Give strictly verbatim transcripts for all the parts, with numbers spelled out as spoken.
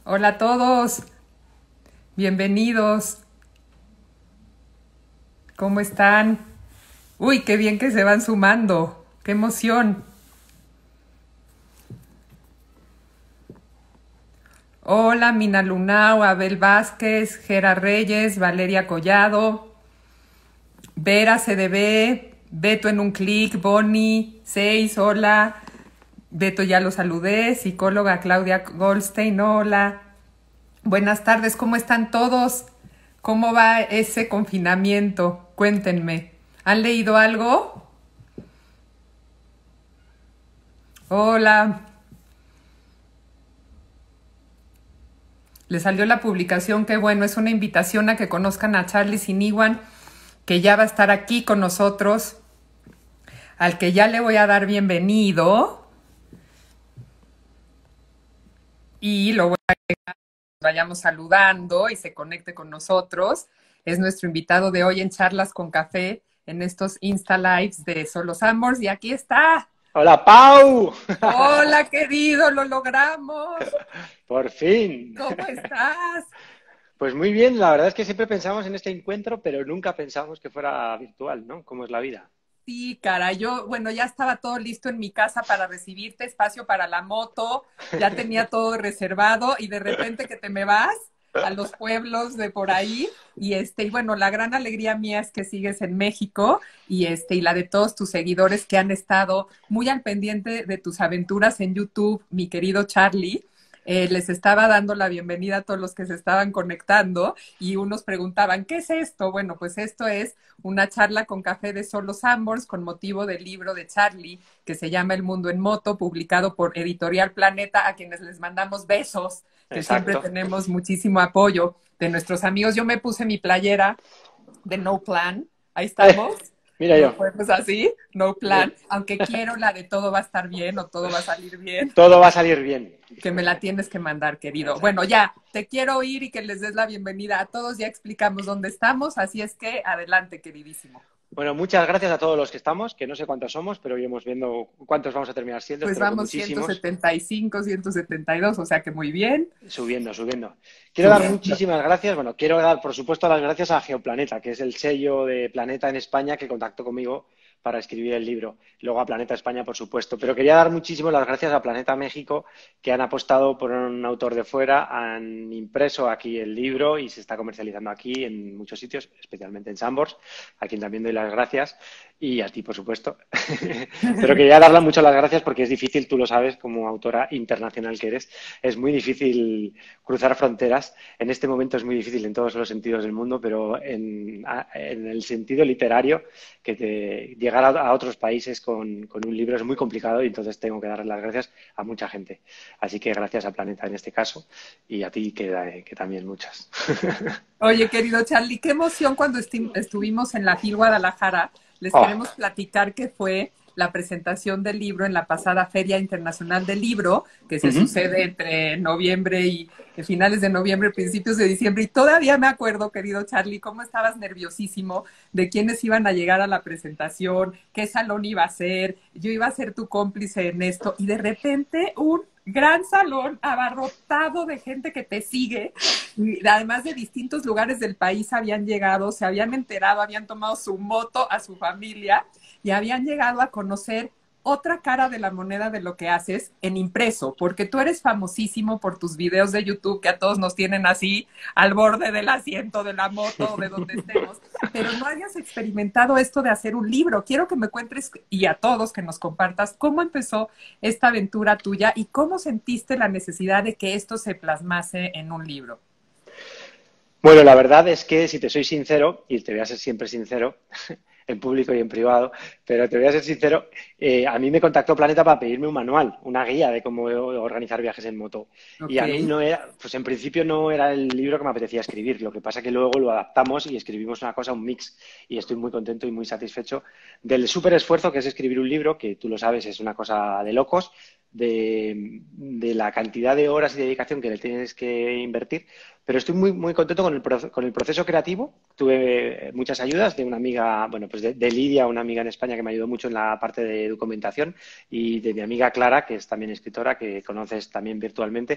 Hola a todos, bienvenidos. ¿Cómo están? Uy, qué bien que se van sumando. ¡Qué emoción! Hola, Mina Lunao, Abel Vázquez, Gera Reyes, Valeria Collado, Vera C D B, Beto en un clic, Bonnie, Seis, hola. Beto ya lo saludé, psicóloga Claudia Goldstein, hola. Buenas tardes, ¿cómo están todos? ¿Cómo va ese confinamiento? Cuéntenme. ¿Han leído algo? Hola. Le salió la publicación, qué bueno, es una invitación a que conozcan a Charlie Siniwan, que ya va a estar aquí con nosotros, al que ya le voy a dar bienvenido y lo voy a que vayamos saludando y se conecte con nosotros. Es nuestro invitado de hoy en Charlas con Café, en estos Insta Lives de Solo Sambors, y aquí está. ¡Hola, Pau! Hola, querido, lo logramos. Por fin. ¿Cómo estás? Pues muy bien, la verdad es que siempre pensamos en este encuentro, pero nunca pensamos que fuera virtual, ¿no? Como es la vida. Sí, cara, yo, bueno, ya estaba todo listo en mi casa para recibirte, espacio para la moto, ya tenía todo reservado y de repente que te me vas a los pueblos de por ahí y este, y bueno, la gran alegría mía es que sigues en México y este, y la de todos tus seguidores que han estado muy al pendiente de tus aventuras en YouTube, mi querido Charlie. Eh, les estaba dando la bienvenida a todos los que se estaban conectando y unos preguntaban, ¿qué es esto? Bueno, pues esto es una charla con café de Solo Sambors con motivo del libro de Charlie que se llama El Mundo en Moto, publicado por Editorial Planeta, a quienes les mandamos besos, que siempre Exacto. tenemos muchísimo apoyo de nuestros amigos. Yo me puse mi playera de No Plan, ahí Eh, estamos. mira No yo. podemos así, no Eh, plan, aunque quiero la de todo va a estar bien o todo va a salir bien, todo va a salir bien. que me la tienes que mandar, querido. Bueno, Exacto. ya, te quiero oír y que les des la bienvenida a todos. Ya explicamos dónde estamos, así es que adelante, queridísimo. Bueno, muchas gracias a todos los que estamos, que no sé cuántos somos, pero iremos viendo cuántos vamos a terminar siendo, Pues espero que vamos muchísimos. ciento setenta y cinco, ciento setenta y dos, o sea que muy bien. Subiendo, subiendo. Quiero dar Subiendo. muchísimas gracias. Bueno, quiero dar, por supuesto, las gracias a Geoplaneta, que es el sello de Planeta en España que contactó conmigo para escribir el libro. Luego a Planeta España, por supuesto. Pero quería dar muchísimas las gracias a Planeta México, que han apostado por un autor de fuera, han impreso aquí el libro y se está comercializando aquí en muchos sitios, especialmente en Sambors, a quien también doy las gracias. Y a ti, por supuesto. Pero quería darle mucho las gracias porque es difícil, tú lo sabes, como autora internacional que eres, es muy difícil cruzar fronteras. En este momento es muy difícil en todos los sentidos del mundo, pero en, en el sentido literario, que te, llegar a, a otros países con, con, un libro es muy complicado y entonces tengo que darle las gracias a mucha gente. Así que gracias a Planeta en este caso y a ti que, que también muchas. Oye, querido Charlie, qué emoción cuando esti- estuvimos en la FIL Guadalajara. Les Oh, queremos platicar que fue la presentación del libro en la pasada Feria Internacional del Libro, que uh se -huh. sucede entre noviembre y eh, finales de noviembre, principios de diciembre. Y todavía me acuerdo, querido Charlie, cómo estabas nerviosísimo de quiénes iban a llegar a la presentación, qué salón iba a ser. Yo iba a ser tu cómplice en esto. Y de repente un gran salón abarrotado de gente que te sigue, y además de distintos lugares del país habían llegado, se habían enterado, habían tomado su moto a su familia y habían llegado a conocer otra cara de la moneda de lo que haces en impreso, porque tú eres famosísimo por tus videos de YouTube que a todos nos tienen así al borde del asiento de la moto o de donde estemos, pero no hayas experimentado esto de hacer un libro. Quiero que me cuentes y a todos que nos compartas cómo empezó esta aventura tuya y cómo sentiste la necesidad de que esto se plasmase en un libro. Bueno, la verdad es que si te soy sincero, y te voy a ser siempre sincero, en público y en privado, pero te voy a ser sincero, eh, a mí me contactó Planeta para pedirme un manual, una guía de cómo organizar viajes en moto. Y Ok. a mí no era, pues en principio no era el libro que me apetecía escribir, lo que pasa que luego lo adaptamos y escribimos una cosa, un mix, y estoy muy contento y muy satisfecho del súper esfuerzo que es escribir un libro, que tú lo sabes, es una cosa de locos, de, de la cantidad de horas y dedicación que le tienes que invertir, pero estoy muy, muy contento con el, proce- con el proceso creativo. Tuve muchas ayudas de una amiga, bueno, pues de, de Lidia, una amiga en España que me ayudó mucho en la parte de documentación, y de mi amiga Clara, que es también escritora, que conoces también virtualmente,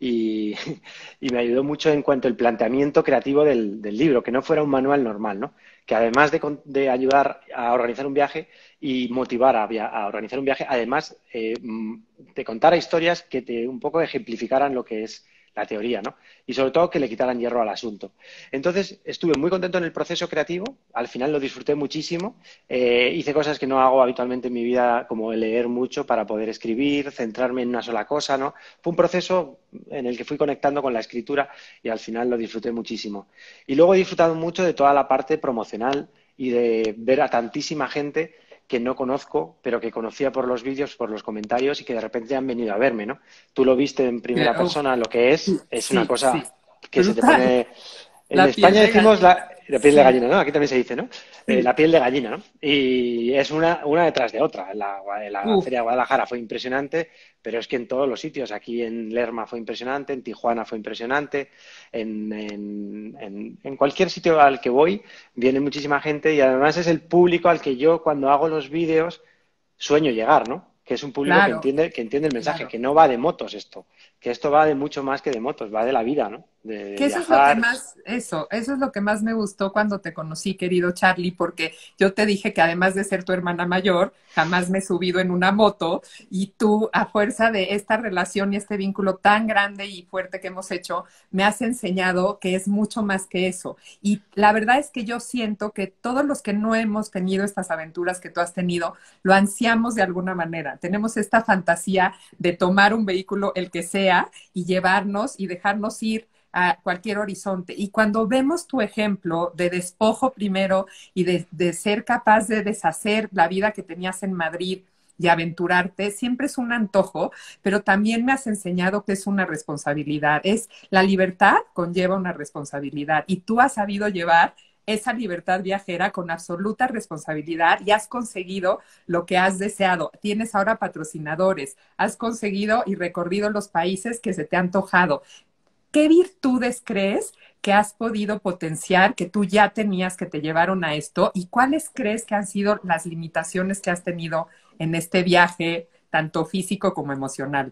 y, y me ayudó mucho en cuanto al planteamiento creativo del, del libro, que no fuera un manual normal, ¿no? Que además de, con- de ayudar a organizar un viaje y motivar a, via- a organizar un viaje, además eh, mm, te contara historias que te un poco ejemplificaran lo que es la teoría, ¿no? Y sobre todo que le quitaran hierro al asunto. Entonces, estuve muy contento en el proceso creativo, al final lo disfruté muchísimo, eh, hice cosas que no hago habitualmente en mi vida, como leer mucho para poder escribir, centrarme en una sola cosa, ¿no? Fue un proceso en el que fui conectando con la escritura y al final lo disfruté muchísimo. Y luego he disfrutado mucho de toda la parte promocional y de ver a tantísima gente que no conozco, pero que conocía por los vídeos, por los comentarios y que de repente han venido a verme, ¿no? Tú lo viste en Eh, primera uf, persona, lo que sí, es, es una sí, sí, cosa que se te brutal. pone... En La piel España de decimos la, gallina. la piel de Sí, gallina, ¿no? Aquí también se dice, ¿no? Eh, sí. la piel de gallina, ¿no? Y es una, una detrás de otra. La, la Uf, Feria de Guadalajara fue impresionante, pero es que en todos los sitios, aquí en Lerma fue impresionante, en Tijuana fue impresionante, en, en, en, en cualquier sitio al que voy viene muchísima gente, y además es el público al que yo cuando hago los vídeos sueño llegar, ¿no? Que es un público que claro, entiende, que entiende el mensaje, claro. que no va de motos esto, que esto va de mucho más que de motos, va de la vida, ¿no? De, de Que eso es lo que viajar. más, eso, eso es lo que más me gustó cuando te conocí, querido Charlie, porque yo te dije que además de ser tu hermana mayor, jamás me he subido en una moto y tú, a fuerza de esta relación y este vínculo tan grande y fuerte que hemos hecho, me has enseñado que es mucho más que eso. Y la verdad es que yo siento que todos los que no hemos tenido estas aventuras que tú has tenido, lo ansiamos de alguna manera. Tenemos esta fantasía de tomar un vehículo, el que sea, y llevarnos y dejarnos ir a cualquier horizonte. Y cuando vemos tu ejemplo de despojo primero y de, de ser capaz de deshacer la vida que tenías en Madrid y aventurarte, siempre es un antojo, pero también me has enseñado que es una responsabilidad. Es la libertad conlleva una responsabilidad y tú has sabido llevar esa libertad viajera con absoluta responsabilidad y has conseguido lo que has deseado. Tienes ahora patrocinadores, has conseguido y recorrido los países que se te han antojado. ¿Qué virtudes crees que has podido potenciar, que tú ya tenías que te llevaron a esto? ¿Y cuáles crees que han sido las limitaciones que has tenido en este viaje, tanto físico como emocional?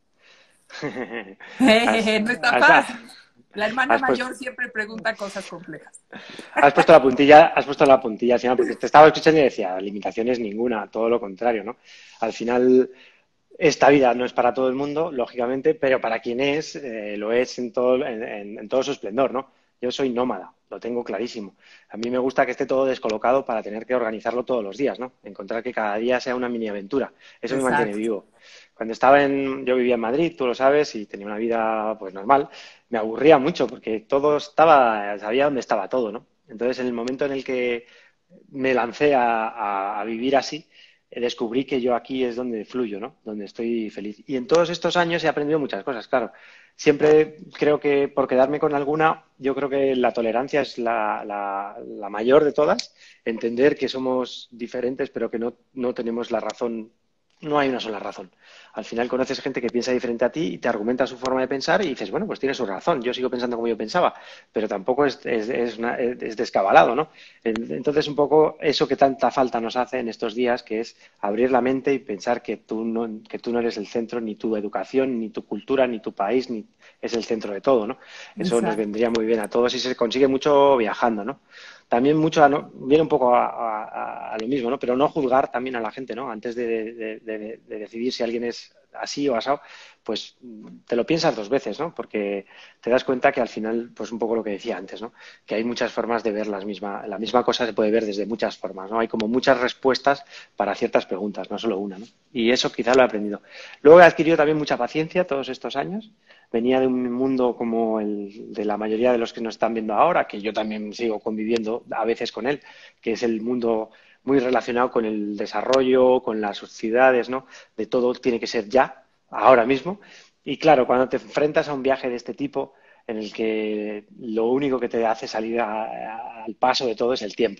Has, Jejeje, no está has, fácil. La hermana has puesto, mayor siempre pregunta cosas complejas. has puesto la puntilla, has puesto la puntilla al final, porque te estaba escuchando y decía, limitaciones ninguna, todo lo contrario, ¿no? Al final, esta vida no es para todo el mundo, lógicamente, pero para quien es, eh, lo es en todo, en, en- en todo su esplendor, ¿no? Yo soy nómada, lo tengo clarísimo. A mí me gusta que esté todo descolocado para tener que organizarlo todos los días, ¿no? Encontrar que cada día sea una mini aventura. Eso me mantiene Exacto. vivo. Cuando estaba en, yo vivía en Madrid, tú lo sabes, y tenía una vida pues normal, me aburría mucho porque todo estaba, sabía dónde estaba todo, ¿no? Entonces, en el momento en el que me lancé a, a- a vivir así, eh, descubrí que yo aquí es donde fluyo, ¿no? Donde estoy feliz. Y en todos estos años he aprendido muchas cosas, claro. Siempre creo que por quedarme con alguna, yo creo que la tolerancia es la, la- la mayor de todas. Entender que somos diferentes, pero que no, no tenemos la razón. No hay una sola razón. Al final conoces gente que piensa diferente a ti y te argumenta su forma de pensar y dices, bueno, pues tiene su razón. Yo sigo pensando como yo pensaba, pero tampoco es, es, es una- es descabalado, ¿no? Entonces, un poco eso que tanta falta nos hace en estos días, que es abrir la mente y pensar que tú no, que tú no eres el centro, ni tu educación, ni tu cultura, ni tu país, ni es el centro de todo, ¿no? Eso nos Exacto. vendría muy bien a todos y se consigue mucho viajando, ¿no? También mucho, a no- viene un poco a, a- a lo mismo, ¿no? Pero no juzgar también a la gente, ¿no? Antes de, de- de- de decidir si alguien es así o asado, pues te lo piensas dos veces, ¿no? Porque te das cuenta que al final, pues un poco lo que decía antes, ¿no? Que hay muchas formas de ver las misma, la misma cosa se puede ver desde muchas formas, ¿no? Hay como muchas respuestas para ciertas preguntas, no solo una, ¿no? Y eso quizá lo he aprendido. Luego he adquirido también mucha paciencia todos estos años. Venía de un mundo como el de la mayoría de los que nos están viendo ahora, que yo también sigo conviviendo a veces con él, que es el mundo muy relacionado con el desarrollo, con las sociedades, ¿no? De todo tiene que ser ya, ahora mismo. Y claro, cuando te enfrentas a un viaje de este tipo, en el que lo único que te hace salir a- a- al paso de todo es el tiempo.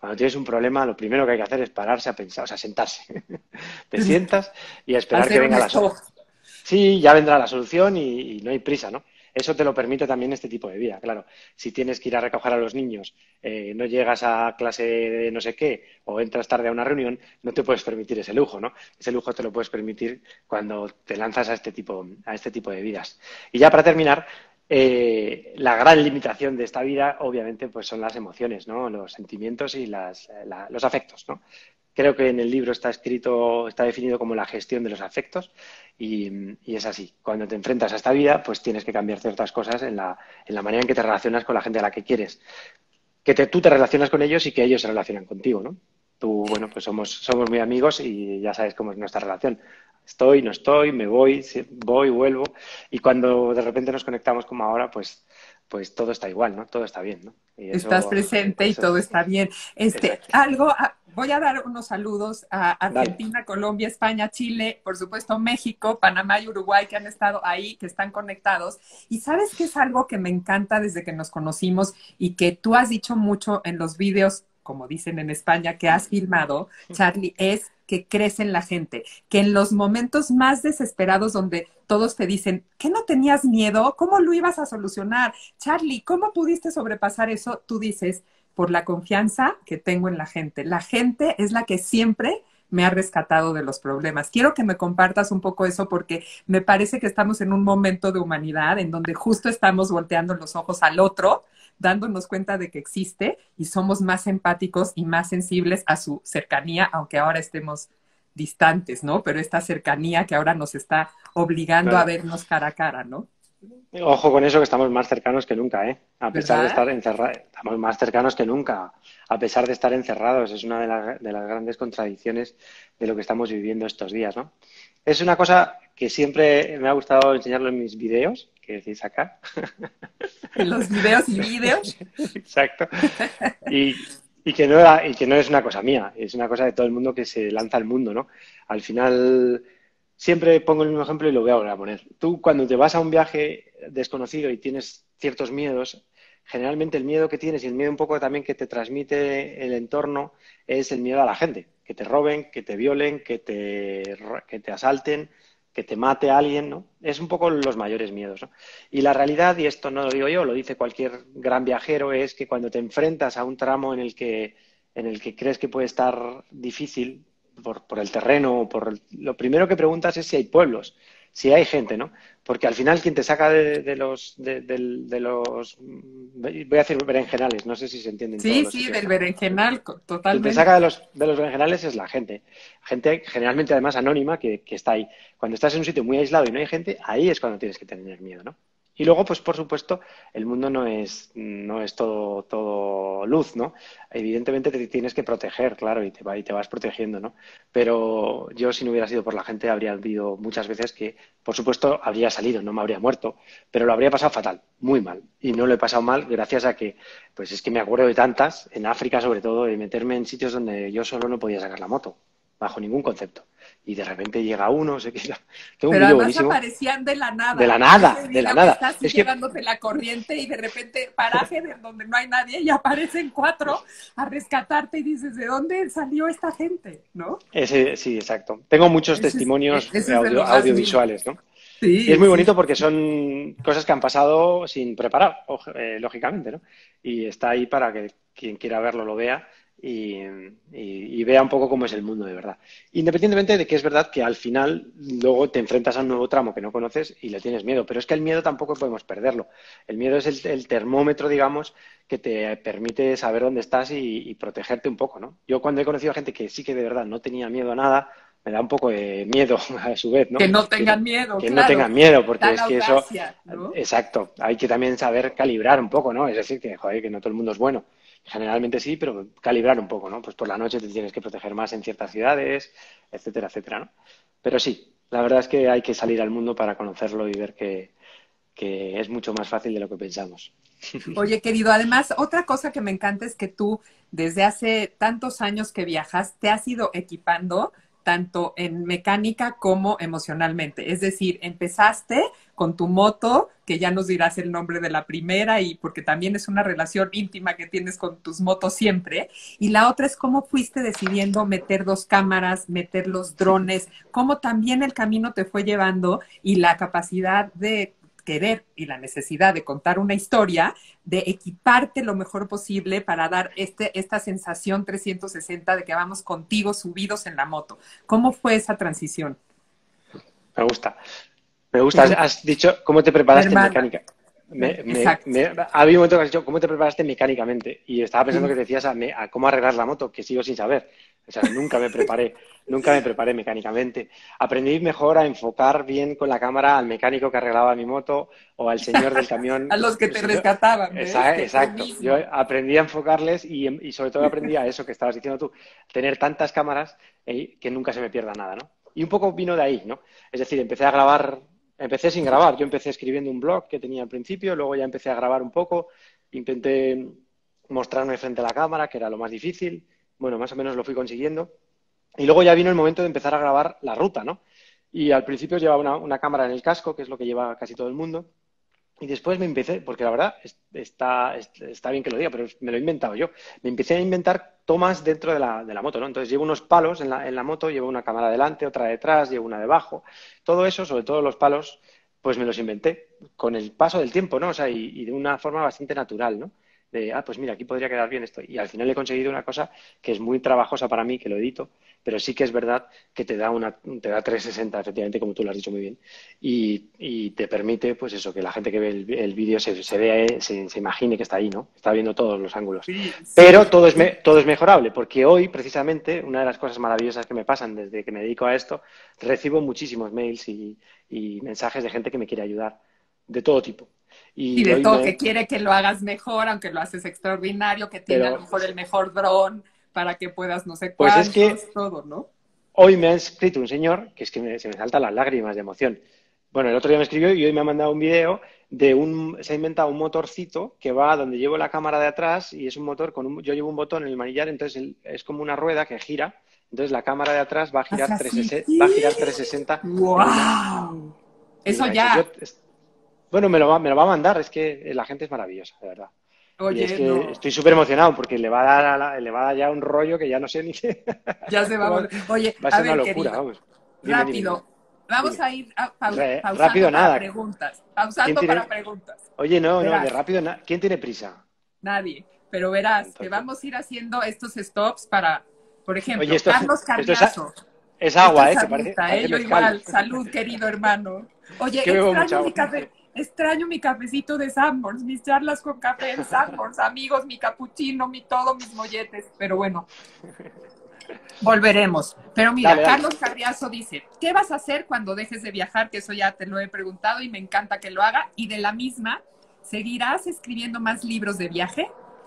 Cuando tienes un problema, lo primero que hay que hacer es pararse a pensar, o sea, sentarse. Te sientas y a esperar que Hacer un venga la stop. solución. Sí, ya vendrá la solución y, y no hay prisa, ¿no? Eso te lo permite también este tipo de vida, claro. Si tienes que ir a recoger a los niños, eh, no llegas a clase de no sé qué o entras tarde a una reunión, no te puedes permitir ese lujo, ¿no? Ese lujo te lo puedes permitir cuando te lanzas a este tipo, a este tipo de vidas. Y ya para terminar, eh, la gran limitación de esta vida, obviamente, pues son las emociones, ¿no? Los sentimientos y las, la- los afectos, ¿no? Creo que en el libro está escrito, está definido como la gestión de los afectos y, y es así. Cuando te enfrentas a esta vida, pues tienes que cambiar ciertas cosas en la, en la manera en que te relacionas con la gente a la que quieres. Que te- tú te relacionas con ellos y que ellos se relacionan contigo, ¿no? Tú, bueno, pues somos, somos muy amigos y ya sabes cómo es nuestra relación. Estoy, no estoy, me voy, sí, voy, vuelvo. Y cuando de repente nos conectamos como ahora, pues, pues todo está igual, ¿no? Todo está bien, ¿no? Y Estás eso, presente y eso todo es está bien. Este, exacto. algo, ah, voy a dar unos saludos a Dale. Argentina, Colombia, España, Chile, por supuesto México, Panamá y Uruguay que han estado ahí, que están conectados. Y sabes que es algo que me encanta desde que nos conocimos y que tú has dicho mucho en los vídeos, como dicen en España, que has filmado, Charlie, es que crece en la gente, que en los momentos más desesperados donde todos te dicen, ¿qué no tenías miedo? ¿Cómo lo ibas a solucionar? Charlie, ¿cómo pudiste sobrepasar eso? Tú dices, por la confianza que tengo en la gente. La gente es la que siempre me ha rescatado de los problemas. Quiero que me compartas un poco eso porque me parece que estamos en un momento de humanidad en donde justo estamos volteando los ojos al otro, dándonos cuenta de que existe y somos más empáticos y más sensibles a su cercanía, aunque ahora estemos distantes, ¿no? Pero esta cercanía que ahora nos está obligando a Claro. vernos cara a cara, ¿no? Ojo con eso, que estamos más cercanos que nunca, ¿eh? A pesar de ¿Verdad? estar encerrados, estamos más cercanos que nunca, a pesar de estar encerrados. Es una de, la- de las grandes contradicciones de lo que estamos viviendo estos días, ¿no? Es una cosa que siempre me ha gustado enseñarlo en mis videos, que decís acá. En los videos y videos. Exacto. Y, y que no era- y que no es una cosa mía, es una cosa de todo el mundo que se lanza al mundo, ¿no? Al final, siempre pongo el mismo ejemplo y lo voy a volver a poner. Tú, cuando te vas a un viaje desconocido y tienes ciertos miedos, generalmente el miedo que tienes y el miedo un poco también que te transmite el entorno es el miedo a la gente, que te roben, que te violen, que te, que te asalten, que te mate a alguien, ¿no? Es un poco los mayores miedos, ¿no? Y la realidad, y esto no lo digo yo, lo dice cualquier gran viajero, es que cuando te enfrentas a un tramo en el que, en el que crees que puede estar difícil por, por el terreno, o por el- lo primero que preguntas es si hay pueblos, si hay gente, ¿no? Porque al final quien te saca de, de los, de, del- de los, voy a decir berenjenales, no sé si se entiende en todos Sí, los sí, sitios, del ¿no? berenjenal, co- Quien te saca totalmente. de los, de los berenjenales es la gente. Gente generalmente además anónima que, que está ahí. Cuando estás en un sitio muy aislado y no hay gente, ahí es cuando tienes que tener miedo, ¿no? Y luego, pues por supuesto, el mundo no es, no es todo, todo luz, ¿no? Evidentemente te tienes que proteger, claro, y te, va, y te vas protegiendo, ¿no? Pero yo, si no hubiera sido por la gente, habría habido muchas veces que, por supuesto, habría salido, no me habría muerto, pero lo habría pasado fatal, muy mal. Y no lo he pasado mal gracias a que, pues es que me acuerdo de tantas, en África sobre todo, de meterme en sitios donde yo solo no podía sacar la moto, bajo ningún concepto. Y de repente llega uno, se queda. Tengo un Pero vídeo además buenísimo aparecían de la de la nada. nada, Ese de la video que nada. está así Es que llevándote la corriente y de repente paraje de donde no hay nadie y aparecen cuatro a rescatarte y dices, ¿de dónde salió esta gente? ¿No? ese, sí, exacto. Tengo muchos Ese es, e- testimonios ese es de audio, lo más lindo. audiovisuales, ¿no? Y es Sí, muy sí. bonito porque son cosas que han pasado sin preparar, ojo, eh, lógicamente, ¿no? Y está ahí para que quien quiera verlo lo vea y, y- y vea un poco cómo es el mundo de verdad. Independientemente de que es verdad que al final luego te enfrentas a un nuevo tramo que no conoces y le tienes miedo, pero es que el miedo tampoco podemos perderlo. El miedo es el, el termómetro, digamos, que te permite saber dónde estás y, y protegerte un poco, ¿no? Yo cuando he conocido a gente que sí que de verdad no tenía miedo a nada, me da un poco de miedo a su vez, ¿no? Que no Que, tengan miedo, que no claro. tengan miedo, porque Dan es que eso, audacia, ¿no? exacto, hay que también saber calibrar un poco, ¿no? Es decir, que, joder, que no todo el mundo es bueno. Generalmente sí, pero calibrar un poco, ¿no? Pues por la noche te tienes que proteger más en ciertas ciudades, etcétera, etcétera, ¿no? Pero sí, la verdad es que hay que salir al mundo para conocerlo y ver que, que es mucho más fácil de lo que pensamos. Oye, querido, además, otra cosa que me encanta es que tú, desde hace tantos años que viajas, te has ido equipando tanto en mecánica como emocionalmente. Es decir, empezaste con tu moto, que ya nos dirás el nombre de la primera, y porque también es una relación íntima que tienes con tus motos siempre. Y la otra es cómo fuiste decidiendo meter dos cámaras, meter los drones, cómo también el camino te fue llevando y la capacidad de querer y la necesidad de contar una historia, de equiparte lo mejor posible para dar este, esta sensación trescientos sesenta de que vamos contigo subidos en la moto. ¿Cómo fue esa transición? Me gusta. Me gusta. Has, has dicho cómo te preparaste en Hermana. mecánica. Me, me, Exacto. me, ha habido un momento que has dicho cómo te preparaste mecánicamente y estaba pensando Sí. que decías a, a cómo arreglar la moto, que sigo sin saber. O sea, nunca me preparé, nunca me preparé mecánicamente. Aprendí mejor a enfocar bien con la cámara al mecánico que arreglaba mi moto o al señor del camión. A los que te Pues, rescataban, ¿ves? esa- Que es lo exacto. Yo mismo. aprendí a enfocarles y, y sobre todo aprendí a eso que estabas diciendo tú, tener tantas cámaras eh, que nunca se me pierda nada, ¿no? Y un poco vino de ahí, ¿no? Es decir, empecé a grabar, empecé sin grabar. Yo empecé escribiendo un blog que tenía al principio, luego ya empecé a grabar un poco, intenté mostrarme frente a la cámara, que era lo más difícil. Bueno, más o menos lo fui consiguiendo. Y luego ya vino el momento de empezar a grabar la ruta, ¿no? Y al principio llevaba una, una cámara en el casco, que es lo que lleva casi todo el mundo. Y después me empecé, porque la verdad está, está bien que lo diga, pero me lo he inventado yo. Me empecé a inventar tomas dentro de la, de la moto, ¿no? Entonces llevo unos palos en la, en la moto, llevo una cámara delante, otra detrás, llevo una debajo. Todo eso, sobre todo los palos, pues me los inventé con el paso del tiempo, ¿no? O sea, y, y de una forma bastante natural, ¿no? De, ah, pues mira, aquí podría quedar bien esto. Y al final he conseguido una cosa que es muy trabajosa para mí, que lo edito, pero sí que es verdad que te da una, te da trescientos sesenta, efectivamente, como tú lo has dicho muy bien, y, y te permite, pues eso, que la gente que ve el, el vídeo se, se vea, se, se imagine que está ahí, ¿no? Está viendo todos los ángulos. Sí, Pero sí. todo es, me, todo es mejorable, porque hoy, precisamente, una de las cosas maravillosas que me pasan desde que me dedico a esto, recibo muchísimos mails y, y mensajes de gente que me quiere ayudar, de todo tipo. Y Y de hoy todo, que me, quiere que lo hagas mejor, aunque lo haces extraordinario, que tiene a lo pero mejor el mejor dron para que puedas no sé pues es que cuántos, todo, ¿no? hoy me ha escrito un señor que es que me- se me saltan las lágrimas de emoción. Bueno, el otro día me escribió y hoy me ha mandado un video de un, se ha inventado un motorcito que va donde llevo la cámara de atrás y es un motor con un, yo llevo un botón en el manillar, entonces el- es como una rueda que gira, entonces la cámara de atrás va a Haz girar así. trescientos sesenta, va a girar trescientos sesenta en una, ¡Wow! y Eso me ha dicho, yo, ya. es- bueno, me lo va, me lo va a mandar, es que la gente es maravillosa, de verdad. Y es Oye, que no. estoy súper emocionado porque le va a dar a la- le va a dar ya un rollo que ya no sé ni qué. Ya se va a ¿Cómo? volver. Oye, Va a a ser una ver, locura, querido, vamos. Dime, dime, dime. rápido. Vamos Dime. a ir a- pau- Re- pausando rápido para nada. preguntas. ¿Quién Pausando para tiene? preguntas. Oye, no, no, de Verás, rápido nada. ¿Quién tiene prisa? nadie. Pero verás que Entonces. vamos a ir haciendo estos stops para, por Oye, ejemplo, esto, Carlos esto es, a- Carriazo. es Esto agua, es ¿eh? Que parece, agüita, ¿eh? parece Yo mezcal. igual. Salud, querido hermano. Es Oye, que bebo mucha extraño mi agua. café. Extraño mi cafecito de Sanborns, mis charlas con café en Sanborns, amigos, mi capuchino, mi todo, mis molletes. Pero bueno, volveremos. Pero mira, Dale, dale. Carlos Carriazo dice, ¿qué vas a hacer cuando dejes de viajar? Que eso ya te lo he preguntado y me encanta que lo haga. Y de la misma, ¿seguirás escribiendo más libros de viaje?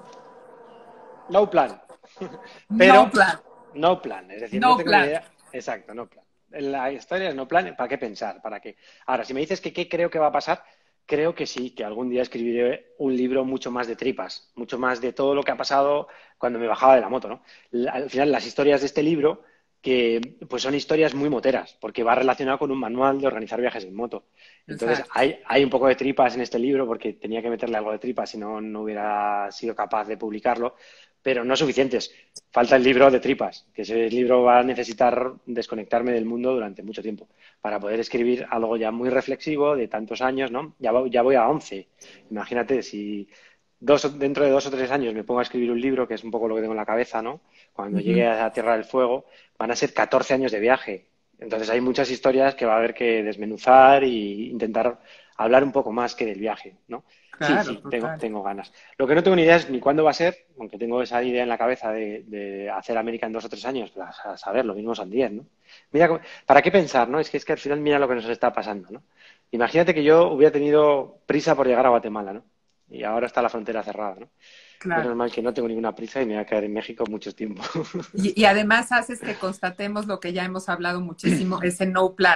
No plan. No Pero, plan, no plan. Es decir, no no tengo ni plan. idea. Exacto, no plan. La historia es no plan. ¿Para qué pensar? ¿Para qué? Ahora, si me dices que qué creo que va a pasar, creo que sí, que algún día escribiré un libro mucho más de tripas, mucho más de todo lo que ha pasado cuando me bajaba de la moto, ¿no? La- Al final, las historias de este libro, que pues son historias muy moteras, porque va relacionado con un manual de organizar viajes en moto. Entonces, Exacto. hay, hay un poco de tripas en este libro, porque tenía que meterle algo de tripas, si no, no hubiera sido capaz de publicarlo, pero no suficientes. Falta el libro de tripas, que ese libro va a necesitar desconectarme del mundo durante mucho tiempo para poder escribir algo ya muy reflexivo de tantos años, ¿no? Ya, voy- ya voy a once. Imagínate si dos, o- dentro de dos o tres años me pongo a escribir un libro, que es un poco lo que tengo en la cabeza, ¿no? Cuando llegue Ujú. a la Tierra del Fuego, van a ser catorce años de viaje. Entonces hay muchas historias que va a haber que desmenuzar e intentar hablar un poco más que del viaje, ¿no? Sí, Claro, sí, tengo, total. tengo ganas. Lo que no tengo ni idea es ni cuándo va a ser, aunque tengo esa idea en la cabeza de, de hacer América en dos o tres años, pues a saber, lo mismo son diez, ¿no? Mira, cómo- ¿para qué pensar, no? Es que, es que al final mira lo que nos está pasando, ¿no? Imagínate que yo hubiera tenido prisa por llegar a Guatemala, ¿no? Y ahora está la frontera cerrada, ¿no? Menos Claro. mal que no tengo ninguna prisa y me voy a quedar en México mucho tiempo. Y, y además haces que constatemos lo que ya hemos hablado muchísimo, ese no plan,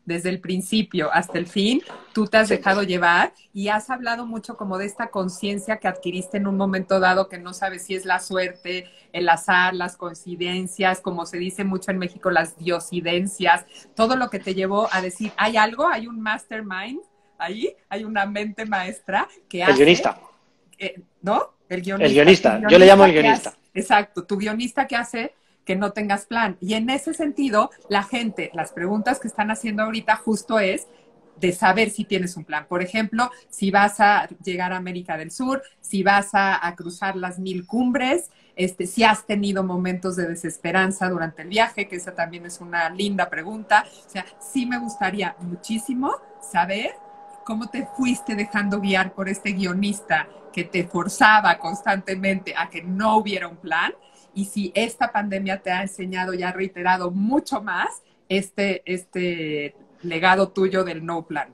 desde el principio hasta el fin, tú te has Sí. dejado llevar y has hablado mucho como de esta conciencia que adquiriste en un momento dado que no sabes si es la suerte, el azar, las coincidencias, como se dice mucho en México, las diosidencias, todo lo que te llevó a decir, hay algo, hay un mastermind ahí, hay una mente maestra que El hace, guionista. eh, ¿no? El El guionista. tu guionista. Yo le llamo el que guionista. hace- exacto, tu guionista que hace que no tengas plan. Y en ese sentido, la gente, las preguntas que están haciendo ahorita justo es de saber si tienes un plan. Por ejemplo, si vas a llegar a América del Sur, si vas a, a cruzar las mil cumbres, este, si has tenido momentos de desesperanza durante el viaje, que esa también es una linda pregunta. O sea, sí me gustaría muchísimo saber cómo te fuiste dejando guiar por este guionista que te forzaba constantemente a que no hubiera un plan, y si esta pandemia te ha enseñado y ha reiterado mucho más este, este legado tuyo del no plan.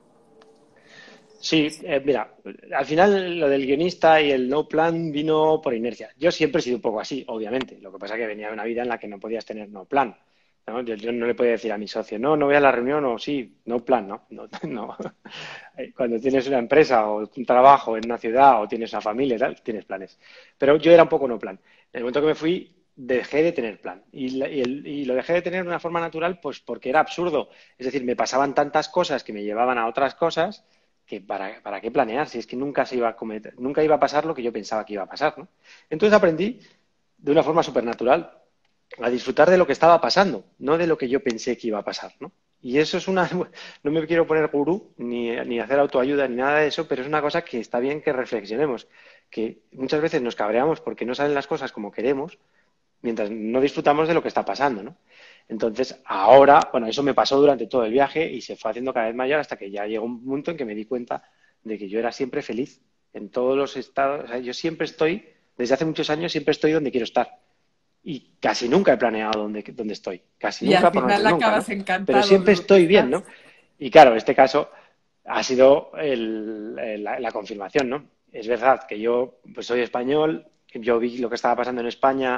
Sí, eh, mira, al final lo del guionista y el no plan vino por inercia. Yo siempre he sido un poco así, obviamente. Lo que pasa es que venía de una vida en la que no podías tener no plan, ¿no? Yo, yo no le podía decir a mi socio, no, no voy a la reunión o sí, no plan, no, no, no. Cuando tienes una empresa o un trabajo en una ciudad o tienes una familia y tal, tienes planes. Pero yo era un poco no plan. En el momento que me fui, dejé de tener plan. Y, la- y el- y lo dejé de tener de una forma natural, pues porque era absurdo. Es decir, me pasaban tantas cosas que me llevaban a otras cosas que para, para qué planear, si es que nunca se iba a cometer, nunca iba a pasar lo que yo pensaba que iba a pasar, ¿no? Entonces aprendí de una forma supernatural a disfrutar de lo que estaba pasando, no de lo que yo pensé que iba a pasar, ¿no? Y eso es una, no me quiero poner gurú, ni, ni hacer autoayuda, ni nada de eso, pero es una cosa que está bien que reflexionemos, que muchas veces nos cabreamos porque no salen las cosas como queremos, mientras no disfrutamos de lo que está pasando, ¿no? Entonces, ahora, bueno, eso me pasó durante todo el viaje y se fue haciendo cada vez mayor hasta que ya llegó un punto en que me di cuenta de que yo era siempre feliz en todos los estados. O sea, yo siempre estoy, desde hace muchos años, siempre estoy donde quiero estar. Y casi nunca he planeado dónde, dónde estoy. Casi Y al nunca, por no final decir nunca, ¿no? acabas Pero encantado de siempre donde estoy bien, estás. ¿no? Y claro, en este caso ha sido el- el- la, la confirmación, ¿no? Es verdad que yo pues soy español, yo vi lo que estaba pasando en España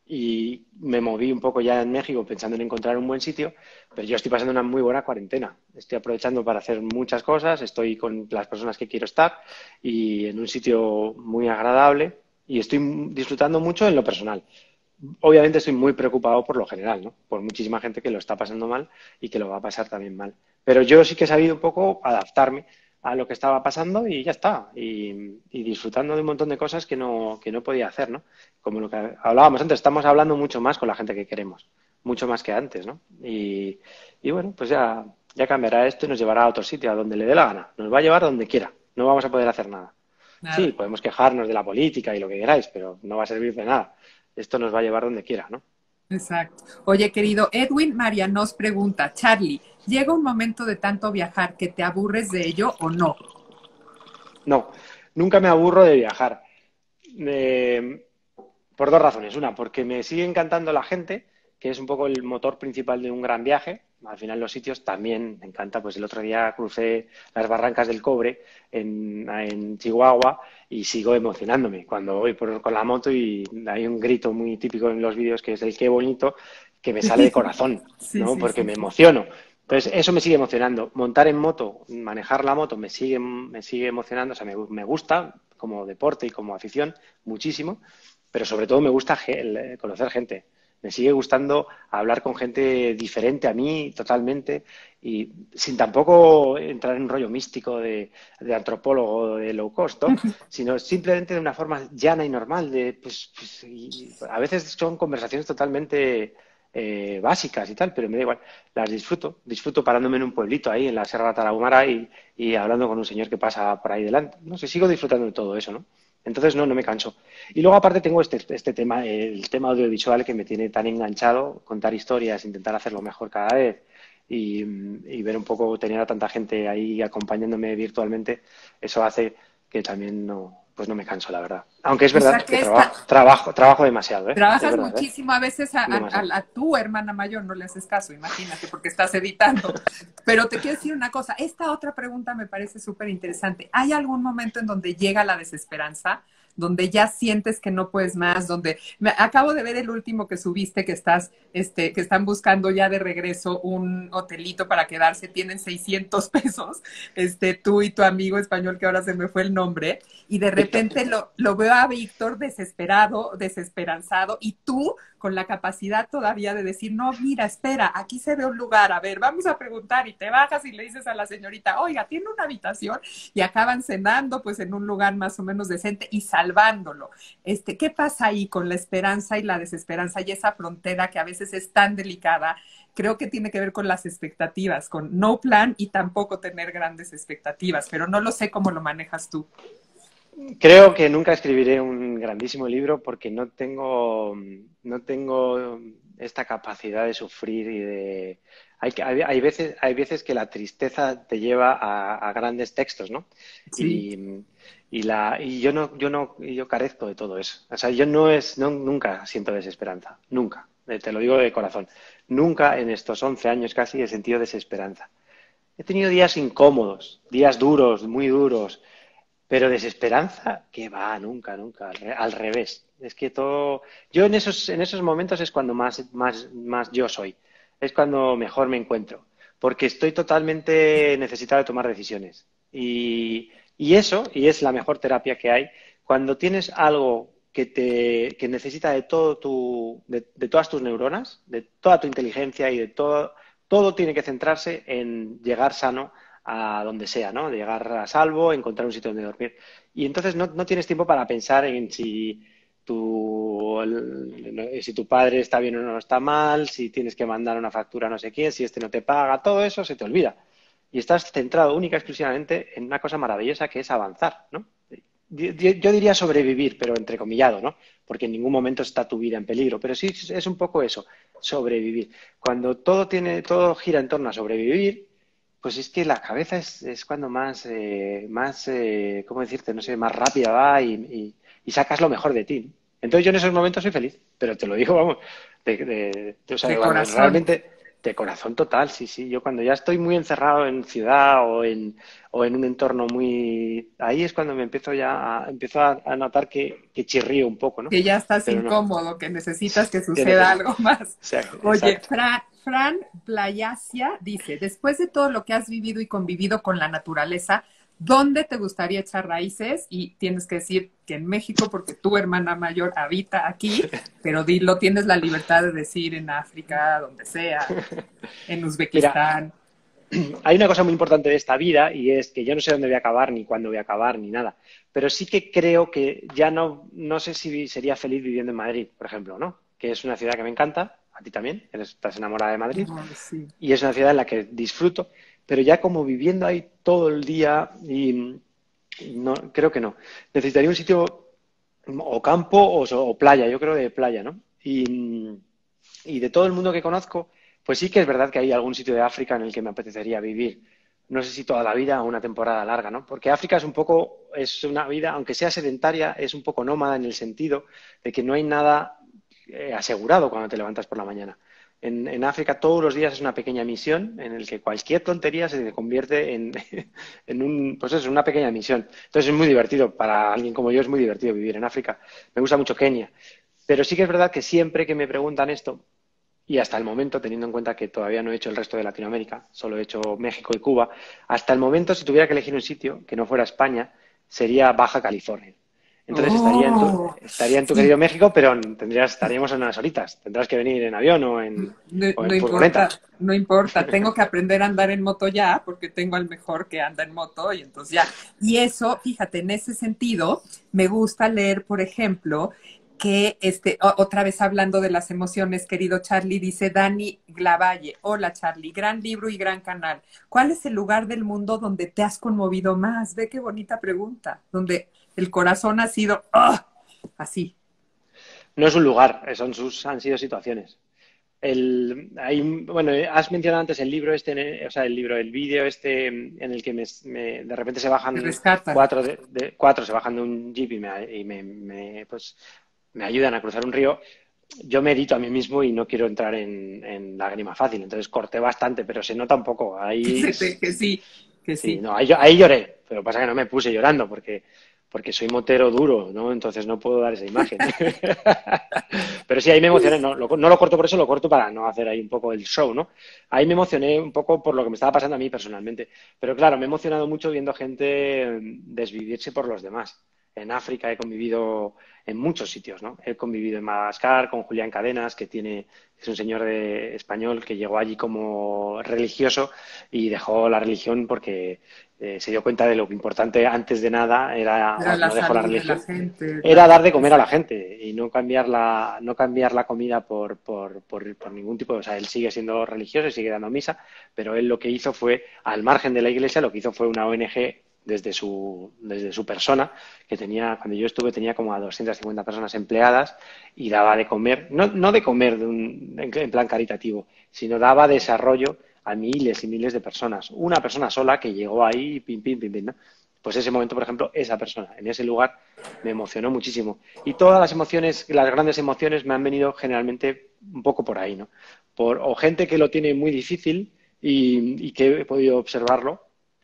y me moví un poco ya en México pensando en encontrar un buen sitio, pero yo estoy pasando una muy buena cuarentena. Estoy aprovechando para hacer muchas cosas, estoy con las personas que quiero estar y en un sitio muy agradable y estoy disfrutando mucho en lo personal. Obviamente estoy muy preocupado por lo general, ¿no? Por muchísima gente que lo está pasando mal y que lo va a pasar también mal. Pero yo sí que he sabido un poco adaptarme a lo que estaba pasando y ya está. Y, y disfrutando de un montón de cosas que no, que no podía hacer, ¿no? Como lo que hablábamos antes, estamos hablando mucho más con la gente que queremos, mucho más que antes, ¿no? Y, y bueno, pues ya, ya cambiará esto y nos llevará a otro sitio, a donde le dé la gana. Nos va a llevar donde quiera. No vamos a poder hacer nada. Sí, Nada. podemos quejarnos de la política y lo que queráis, pero no va a servir de nada. Esto nos va a llevar donde quiera, ¿no? Exacto. Oye, querido Edwin María nos pregunta, Charlie, ¿llega un momento de tanto viajar que te aburres de ello o no? No, nunca me aburro de viajar. Eh, por dos razones. Una, porque me sigue encantando la gente, que es un poco el motor principal de un gran viaje. Al final los sitios también me encanta. Pues el otro día crucé las Barrancas del Cobre en, en Chihuahua y sigo emocionándome cuando voy por, con la moto y hay un grito muy típico en los vídeos que es el qué bonito, que me sale de corazón, Sí, ¿no? sí, Porque sí, me sí. emociono. Entonces, eso me sigue emocionando. Montar en moto, manejar la moto me sigue, me sigue emocionando. O sea, me, me gusta como deporte y como afición muchísimo, pero sobre todo me gusta ge- conocer gente. Me sigue gustando hablar con gente diferente a mí totalmente y sin tampoco entrar en un rollo místico de, de antropólogo de low cost, ¿no? Sino simplemente de una forma llana y normal. De, pues, pues, y a veces son conversaciones totalmente eh, básicas y tal, pero me da igual. Las disfruto. Disfruto parándome en un pueblito ahí en la Sierra Tarahumara y, y hablando con un señor que pasa por ahí delante. No sé, sigo disfrutando de todo eso, ¿no? Entonces, no, no me canso. Y luego, aparte, tengo este, este tema, el tema audiovisual que me tiene tan enganchado, contar historias, intentar hacerlo mejor cada vez y, y ver un poco, tener a tanta gente ahí acompañándome virtualmente, eso hace que también no, pues no me canso, la verdad. Aunque es O sea verdad que que esta, trabajo, trabajo, trabajo demasiado, ¿eh? Es trabajas verdad, ¿eh? muchísimo, a veces a, a, Demasiado. a, tu hermana mayor no le haces caso, imagínate, porque estás editando. Pero te quiero decir una cosa, esta otra pregunta me parece súper interesante. ¿Hay algún momento en donde llega la desesperanza? donde ya sientes que no puedes más, donde me, acabo de ver el último que subiste, que estás, este, que están buscando ya de regreso un hotelito para quedarse, tienen seiscientos pesos, este, tú y tu amigo español, que ahora se me fue el nombre, y de Víctor. repente lo, lo veo a Víctor desesperado, desesperanzado, y tú con la capacidad todavía de decir, no, mira, espera, aquí se ve un lugar, a ver, vamos a preguntar, y te bajas y le dices a la señorita, oiga, ¿tiene una habitación? Y acaban cenando, pues, en un lugar más o menos decente y salvándolo. Este, ¿qué pasa ahí con la esperanza y la desesperanza y esa frontera que a veces es tan delicada? Creo que tiene que ver con las expectativas, con no plan y tampoco tener grandes expectativas, pero no lo sé cómo lo manejas tú. Creo que nunca escribiré un grandísimo libro porque no tengo, no tengo esta capacidad de sufrir y de... Hay, hay, hay veces, hay veces que la tristeza te lleva a, a grandes textos, ¿no? Sí. Y, y, la, y yo no, yo no, yo carezco de todo eso. O sea, yo no es, no, nunca siento desesperanza, nunca. Te lo digo de corazón. Nunca en estos once años casi he sentido desesperanza. He tenido días incómodos, días duros, muy duros. Pero desesperanza, que va, nunca, nunca, al, re- al revés. Es que todo, yo en esos, en esos momentos es cuando más, más, más yo soy, es cuando mejor me encuentro, porque estoy totalmente necesitado de tomar decisiones. Y, y eso, y es la mejor terapia que hay, cuando tienes algo que te, que necesita de todo tu, de, de todas tus neuronas, de toda tu inteligencia y de todo, todo tiene que centrarse en llegar sano a donde sea, ¿no? De llegar a salvo, encontrar un sitio donde dormir. Y entonces no, no tienes tiempo para pensar en si tu, el- si tu padre está bien o no está mal, si tienes que mandar una factura a no sé quién, si este no te paga, todo eso se te olvida. Y estás centrado única y exclusivamente en una cosa maravillosa que es avanzar, ¿no? Yo yo diría sobrevivir, pero entrecomillado, ¿no? Porque en ningún momento está tu vida en peligro. Pero sí es un poco eso, sobrevivir. Cuando todo tiene, todo gira en torno a sobrevivir, pues es que la cabeza es, es cuando más, eh, más eh, ¿cómo decirte? No sé, más rápida va y, y- y sacas lo mejor de ti. Entonces yo en esos momentos soy feliz, pero te lo digo, vamos, de, de- de- o sea, De cuando corazón. realmente de corazón total, sí, sí. Yo cuando ya estoy muy encerrado en ciudad o en, o en un entorno muy... Ahí es cuando me empiezo ya a, empiezo a, a notar que, que chirrío un poco, ¿no? Que ya estás Pero no, incómodo, que necesitas que que suceda neces- algo más. o sea, Oye, exacto. Fran, Fran Playasia dice, después de todo lo que has vivido y convivido con la naturaleza, ¿dónde te gustaría echar raíces? Y tienes que decir que en México, porque tu hermana mayor habita aquí, pero dilo, tienes la libertad de decir en África, donde sea, en Mira, Uzbekistán. hay una cosa muy importante de esta vida y es que yo no sé dónde voy a acabar, ni cuándo voy a acabar, ni nada. Pero sí que creo que ya no, no sé si sería feliz viviendo en Madrid, por ejemplo, ¿no? Que es una ciudad que me encanta, a ti también, eres, estás enamorada de Madrid, Ay, sí. y es una ciudad en la que disfruto, pero ya como viviendo ahí todo el día, y no, creo que no. Necesitaría un sitio o campo o, so- o playa, yo creo de playa, ¿no? Y, y de todo el mundo que conozco, pues sí que es verdad que hay algún sitio de África en el que me apetecería vivir. No sé si toda la vida o una temporada larga, ¿no? Porque África es un poco, es una vida, aunque sea sedentaria, es un poco nómada en el sentido de que no hay nada eh, asegurado cuando te levantas por la mañana. En, en África todos los días es una pequeña misión en el que cualquier tontería se convierte en, en un, pues eso, una pequeña misión. Entonces es muy divertido, para alguien como yo es muy divertido vivir en África. Me gusta mucho Kenia. Pero sí que es verdad que siempre que me preguntan esto, y hasta el momento, teniendo en cuenta que todavía no he hecho el resto de Latinoamérica, solo he hecho México y Cuba, hasta el momento, si tuviera que elegir un sitio que no fuera España, sería Baja California. Entonces estaría en tu, Oh, estaría en tu sí. querido México, pero tendrías, estaríamos en unas horitas. Tendrás que venir en avión o en, No, o no en furgoneta. importa, no importa, tengo que aprender a andar en moto ya, porque tengo al mejor que anda en moto y entonces ya. Y eso, fíjate, en ese sentido, me gusta leer, por ejemplo, que este, o- otra vez hablando de las emociones, querido Charlie, dice Dani Glavalle, hola Charlie, gran libro y gran canal. ¿Cuál es el lugar del mundo donde te has conmovido más? Ve qué bonita pregunta, donde el corazón ha sido, ¡ah! Así. No es un lugar, son sus, han sido situaciones. El, hay, bueno, has mencionado antes el libro este, o sea, el libro, el vídeo este en el que me, me- de repente se Te bajan rescatan. cuatro, de, de- cuatro se bajan de un jeep y, me, y me, me, pues, me ayudan a cruzar un río. Yo medito a mí mismo y no quiero entrar en, en lágrima fácil, entonces corté bastante, pero se nota un poco. Que, Ahí, se te- que sí, que sí, sí. no, ahí, ahí lloré, pero pasa que no me puse llorando porque porque soy motero duro, ¿no? Entonces no puedo dar esa imagen. Pero sí, ahí me emocioné, no, lo, no lo corto por eso, lo corto para no hacer ahí un poco el show, ¿no? Ahí me emocioné un poco por lo que me estaba pasando a mí personalmente. Pero claro, me he emocionado mucho viendo gente desvivirse por los demás. En África he convivido en muchos sitios, ¿no? He convivido en Madagascar con Julián Cadenas, que tiene, es un señor de, español que llegó allí como religioso y dejó la religión porque eh, se dio cuenta de lo que importante antes de nada era, Era la no dejó la salud de la religión, gente, era la... dar de comer a la gente y no cambiar la, no cambiar la comida por, por, por, por ningún tipo de... O sea, él sigue siendo religioso y sigue dando misa, pero él lo que hizo fue, al margen de la iglesia, lo que hizo fue una O N G desde su, desde su persona, que tenía, cuando yo estuve, tenía como a doscientas cincuenta personas empleadas y daba de comer, no, no de comer de un, en, en plan caritativo, sino daba desarrollo a miles y miles de personas. Una persona sola que llegó ahí, pim, pim, pim, pim, ¿no? Pues ese momento, por ejemplo, esa persona, en ese lugar, me emocionó muchísimo. Y todas las emociones, las grandes emociones, me han venido generalmente un poco por ahí, ¿no? Por, o gente que lo tiene muy difícil y, y que he podido observarlo,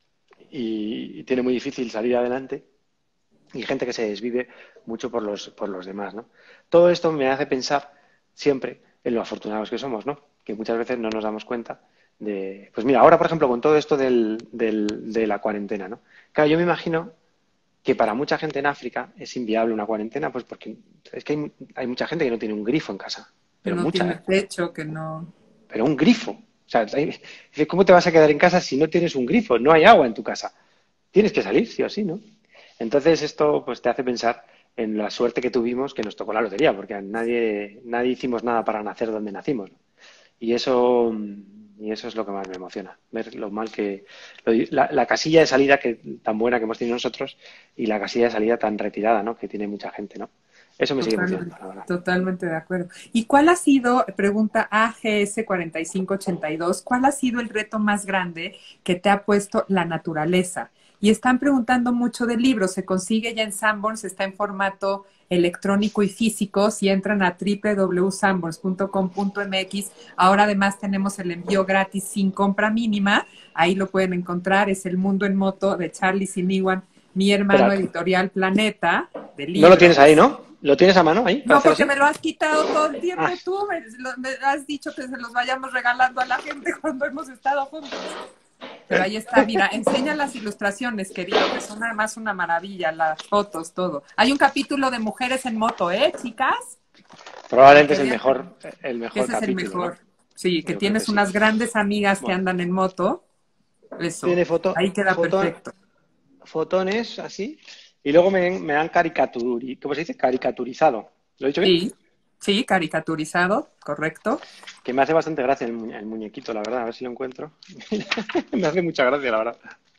y, y tiene muy difícil salir adelante, y gente que se desvive mucho por los, por los demás, ¿no? Todo esto me hace pensar siempre en lo afortunados que somos, ¿no? Que muchas veces no nos damos cuenta de... Pues mira, ahora, por ejemplo, con todo esto del, del, de la cuarentena, ¿no? Claro, yo me imagino que para mucha gente en África es inviable una cuarentena, pues porque es que hay, hay mucha gente que no tiene un grifo en casa, que pero no mucha, tiene ¿eh? techo, que no... Pero un grifo. O sea, hay- ¿cómo te vas a quedar en casa si no tienes un grifo? No hay agua en tu casa. Tienes que salir, sí o sí, ¿no? Entonces esto pues te hace pensar en la suerte que tuvimos que nos tocó la lotería, porque a nadie, nadie hicimos nada para nacer donde nacimos, ¿no? Y eso, y eso es lo que más me emociona, ver lo mal que... lo- la, la casilla de salida que, tan buena que hemos tenido nosotros y la casilla de salida tan retirada, ¿no? Que tiene mucha gente, ¿no? Eso me sigue emocionando, Totalmente, la verdad. totalmente de acuerdo. ¿Y cuál ha sido, pregunta A G S cuatro cinco ocho dos, cuál ha sido el reto más grande que te ha puesto la naturaleza? Y están preguntando mucho del libro, se consigue ya en Sanborns, está en formato electrónico y físico, si entran a w w w punto sanborns punto com punto m x, ahora además tenemos el envío gratis sin compra mínima, ahí lo pueden encontrar, es El Mundo en Moto de Charlie Siniwan, mi hermano, Espera, editorial Planeta, de no lo tienes ahí, libros. ¿no? ¿Lo tienes a mano ahí para No, hacer porque así? me lo has quitado todo el Ah, tiempo tú, me, lo- me has dicho que se los vayamos regalando a la gente cuando hemos estado juntos. Pero ahí está, mira, enseña las ilustraciones, querido, que son además una maravilla, las fotos, todo. Hay un capítulo de mujeres en moto, ¿eh, chicas? Por probablemente si es el había mejor, el que mejor ese es el capítulo, ¿no? mejor. Sí, que Yo creo que tienes sí. unas grandes amigas que Bueno, andan en moto. Eso, tiene foto, ahí queda foto, perfecto. fotones así, y luego me, me han caricaturi, ¿cómo se dice? Caricaturizado. ¿Lo he dicho bien? Sí, sí, caricaturizado, correcto. Que me hace bastante gracia el, mu- el muñequito, la verdad, a ver si lo encuentro. Me hace mucha gracia, la verdad.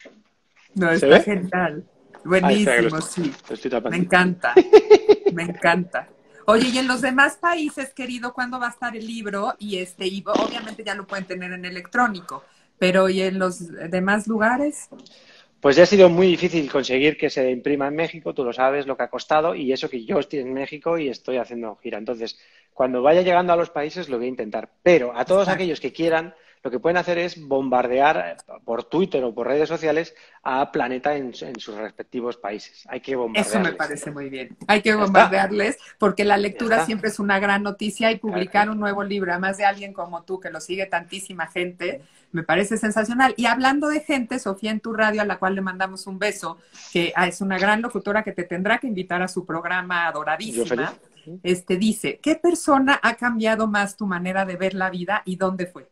No, ¿Se está ve? genial. Ah, espera, que lo Buenísimo, estoy, sí. lo estoy Me tapando. encanta. Me encanta. Oye, y en los demás países, querido, ¿cuándo va a estar el libro? Y este, y obviamente ya lo pueden tener en electrónico, pero ¿y en los demás lugares? Pues ya ha sido muy difícil conseguir que se imprima en México, tú lo sabes lo que ha costado, y eso que yo estoy en México y estoy haciendo gira. Entonces, cuando vaya llegando a los países lo voy a intentar. Pero a todos Exacto. aquellos que quieran, lo que pueden hacer es bombardear por Twitter o por redes sociales a Planeta en, en sus respectivos países. Hay que Eso me bombardearles. parece muy bien. Hay que Ya está, bombardearles porque la ya lectura está. siempre es una gran noticia y Claro. publicar un nuevo libro, además de alguien como tú que lo sigue tantísima gente, me parece sensacional. Y hablando de gente, Sofía en tu radio, a la cual le mandamos un beso, que ah, es una gran locutora que te tendrá que invitar a su programa Yo adoradísima, feliz. este dice, ¿qué persona ha cambiado más tu manera de ver la vida y dónde fue?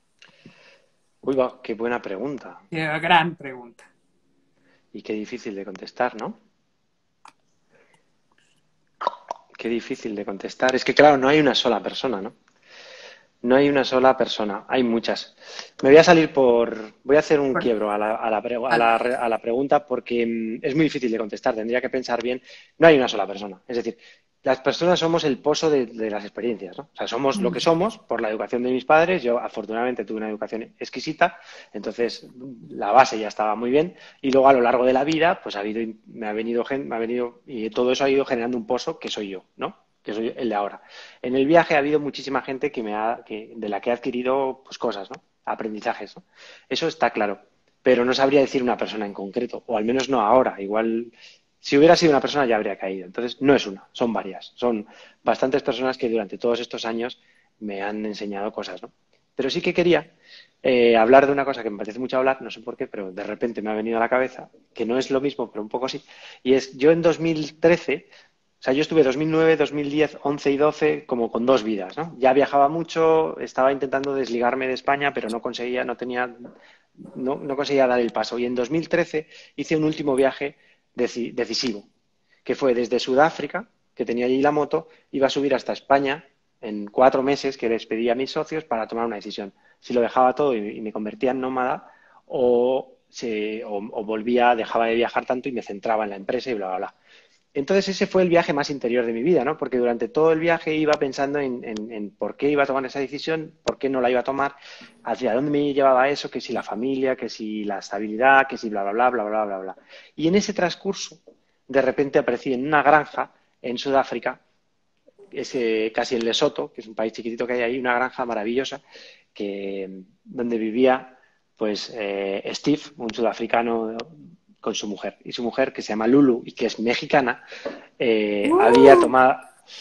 Uy, va, qué buena pregunta. Eh, gran pregunta. Y qué difícil de contestar, ¿no? Qué difícil de contestar. Es que, claro, no hay una sola persona, ¿no? No hay una sola persona, hay muchas. Me voy a salir por... Voy a hacer un Bueno, quiebro a la, a la, pre- a vale. la, a la pregunta porque mm, es muy difícil de contestar, tendría que pensar bien. No hay una sola persona. Es decir, las personas somos el pozo de, de las experiencias, ¿no? O sea, somos lo que somos por la educación de mis padres. Yo, afortunadamente, tuve una educación exquisita, entonces la base ya estaba muy bien. Y luego, a lo largo de la vida, pues ha habido, me ha venido, gen- me ha venido, y todo eso ha ido generando un pozo que soy yo, ¿no? Que soy el de ahora. En el viaje ha habido muchísima gente que me ha, que, de la que he adquirido pues, cosas, ¿no? Aprendizajes, ¿no? Eso está claro. Pero no sabría decir una persona en concreto, o al menos no ahora. Igual Si hubiera sido una persona ya habría caído. Entonces, no es una, son varias. Son bastantes personas que durante todos estos años me han enseñado cosas, ¿no? Pero sí que quería eh, hablar de una cosa que me parece mucho hablar, no sé por qué, pero de repente me ha venido a la cabeza, que no es lo mismo, pero un poco sí. Y es, yo en dos mil trece, o sea, yo estuve dos mil nueve, dos mil diez, once y doce como con dos vidas, ¿no? Ya viajaba mucho, estaba intentando desligarme de España, pero no conseguía, no tenía, no, no conseguía dar el paso. Y en dos mil trece hice un último viaje deci- decisivo, que fue desde Sudáfrica, que tenía allí la moto, iba a subir hasta España en cuatro meses, que les pedí a mis socios para tomar una decisión. Si lo dejaba todo y, y me convertía en nómada, o, se, o, o volvía, dejaba de viajar tanto y me centraba en la empresa y bla, bla, bla. Entonces ese fue el viaje más interior de mi vida, ¿no? Porque durante todo el viaje iba pensando en, en, en por qué iba a tomar esa decisión, por qué no la iba a tomar, hacia dónde me llevaba eso, que si la familia, que si la estabilidad, que si bla, bla, bla, bla, bla, bla, bla. Y en ese transcurso, de repente aparecí en una granja en Sudáfrica, ese, casi en Lesoto, que es un país chiquitito que hay ahí, una granja maravillosa, que, donde vivía pues eh, Steve, un sudafricano con su mujer. Y su mujer, que se llama Lulu y que es mexicana, eh, había ¡Uh! tomado,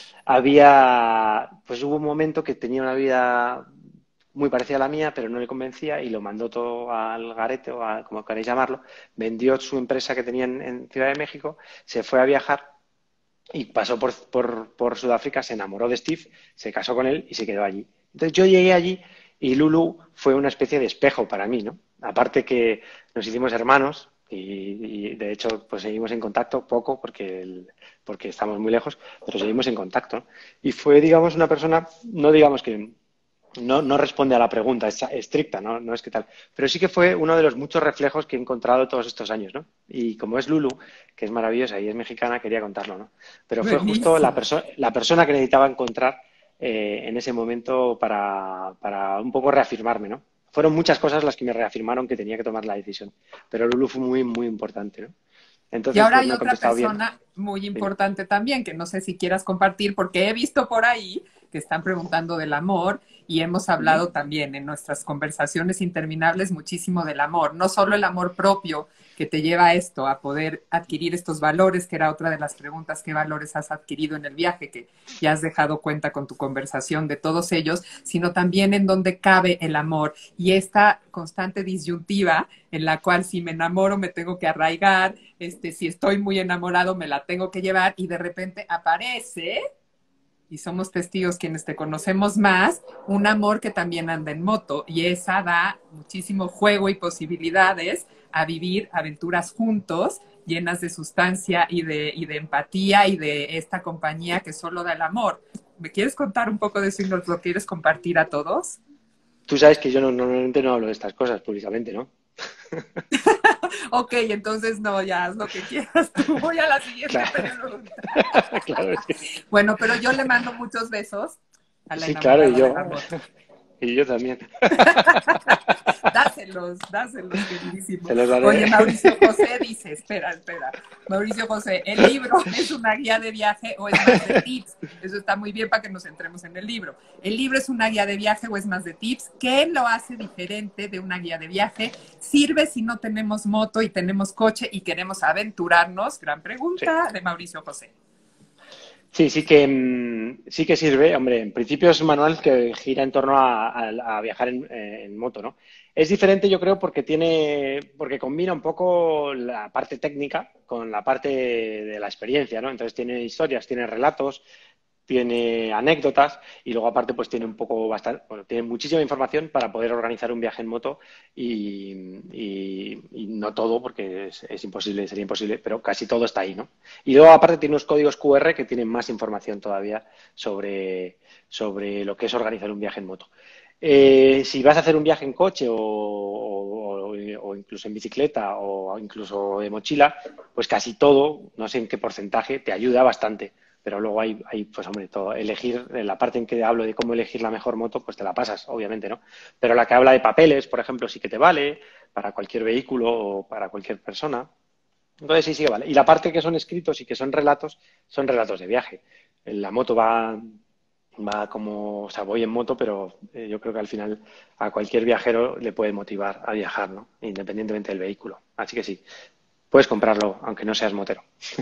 había, pues hubo un momento que tenía una vida muy parecida a la mía, pero no le convencía y lo mandó todo al garete, o a, como queréis llamarlo, vendió su empresa que tenía en, en Ciudad de México, se fue a viajar y pasó por, por, por Sudáfrica, se enamoró de Steve, se casó con él y se quedó allí. Entonces yo llegué allí y Lulu fue una especie de espejo para mí, ¿no? Aparte que nos hicimos hermanos y, y de hecho pues seguimos en contacto poco porque, el, porque estamos muy lejos, pero seguimos en contacto, ¿no? Y fue, digamos, una persona, no digamos que no, no responde a la pregunta es estricta, ¿no? No es que tal. Pero sí que fue uno de los muchos reflejos que he encontrado todos estos años, ¿no? Y como es Lulu, que es maravillosa y es mexicana, quería contarlo, ¿no? Pero fue justo la, Buenísimo. perso la persona que necesitaba encontrar eh, en ese momento para, para un poco reafirmarme, ¿no? Fueron muchas cosas las que me reafirmaron que tenía que tomar la decisión. Pero Lulu fue muy, muy importante, ¿no? Y Entonces, ahora pues hay no he otra contestado bien. persona muy Dime. importante también, que no sé si quieras compartir, porque he visto por ahí que están preguntando del amor y hemos Uh -huh. hablado también en nuestras conversaciones interminables muchísimo del amor, no solo el amor propio que te lleva a esto, a poder adquirir estos valores, que era otra de las preguntas, ¿qué valores has adquirido en el viaje? Que ya has dejado cuenta con tu conversación de todos ellos, sino también en dónde cabe el amor y esta constante disyuntiva en la cual si me enamoro me tengo que arraigar, este, si estoy muy enamorado me la tengo que llevar y de repente aparece, y somos testigos quienes te conocemos más, un amor que también anda en moto y esa da muchísimo juego y posibilidades a vivir aventuras juntos llenas de sustancia y de, y de empatía y de esta compañía que solo da el amor. ¿Me quieres contar un poco de eso y nos lo quieres compartir a todos? Tú sabes que yo no, normalmente no hablo de estas cosas públicamente, ¿no? Ok, entonces no, ya haz lo que quieras tú. Voy a la siguiente Claro, pregunta. claro, es que... Bueno, pero yo le mando muchos besos a la Sí, claro, y enamorada de la yo, moto. y yo también. Dáselos, dáselos, queridísimo. Se los Oye, daré. Mauricio José dice, espera, espera. Mauricio José, ¿el libro es una guía de viaje o es más de tips? Eso está muy bien para que nos centremos en el libro. ¿El libro es una guía de viaje o es más de tips? ¿Qué lo hace diferente de una guía de viaje? ¿Sirve si no tenemos moto y tenemos coche y queremos aventurarnos? Gran Sí. pregunta de Mauricio José. Sí, sí que, mm, sí que sirve. Hombre, en principio es un manual que gira en torno a, a- a viajar en, eh, en moto, ¿no? Es diferente, yo creo, porque tiene, porque combina un poco la parte técnica con la parte de la experiencia, ¿no? Entonces tiene historias, tiene relatos, tiene anécdotas y luego aparte pues tiene un poco bastante, bueno, tiene muchísima información para poder organizar un viaje en moto y, y- y no todo porque es, es imposible, sería imposible, pero casi todo está ahí, ¿no? Y luego aparte tiene unos códigos Q R que tienen más información todavía sobre, sobre lo que es organizar un viaje en moto. Eh, si vas a hacer un viaje en coche o, o- o incluso en bicicleta o incluso de mochila, pues casi todo, no sé en qué porcentaje, te ayuda bastante. Pero luego hay, hay, pues hombre, todo, elegir, en la parte en que hablo de cómo elegir la mejor moto, pues te la pasas, obviamente, ¿no? Pero la que habla de papeles, por ejemplo, sí que te vale para cualquier vehículo o para cualquier persona. Entonces sí, sí que vale. Y la parte que son escritos y que son relatos, son relatos de viaje. La moto va, va como, o sea, voy en moto, pero eh, yo creo que al final a cualquier viajero le puede motivar a viajar, ¿no? Independientemente del vehículo. Así que sí. puedes comprarlo, aunque no seas motero.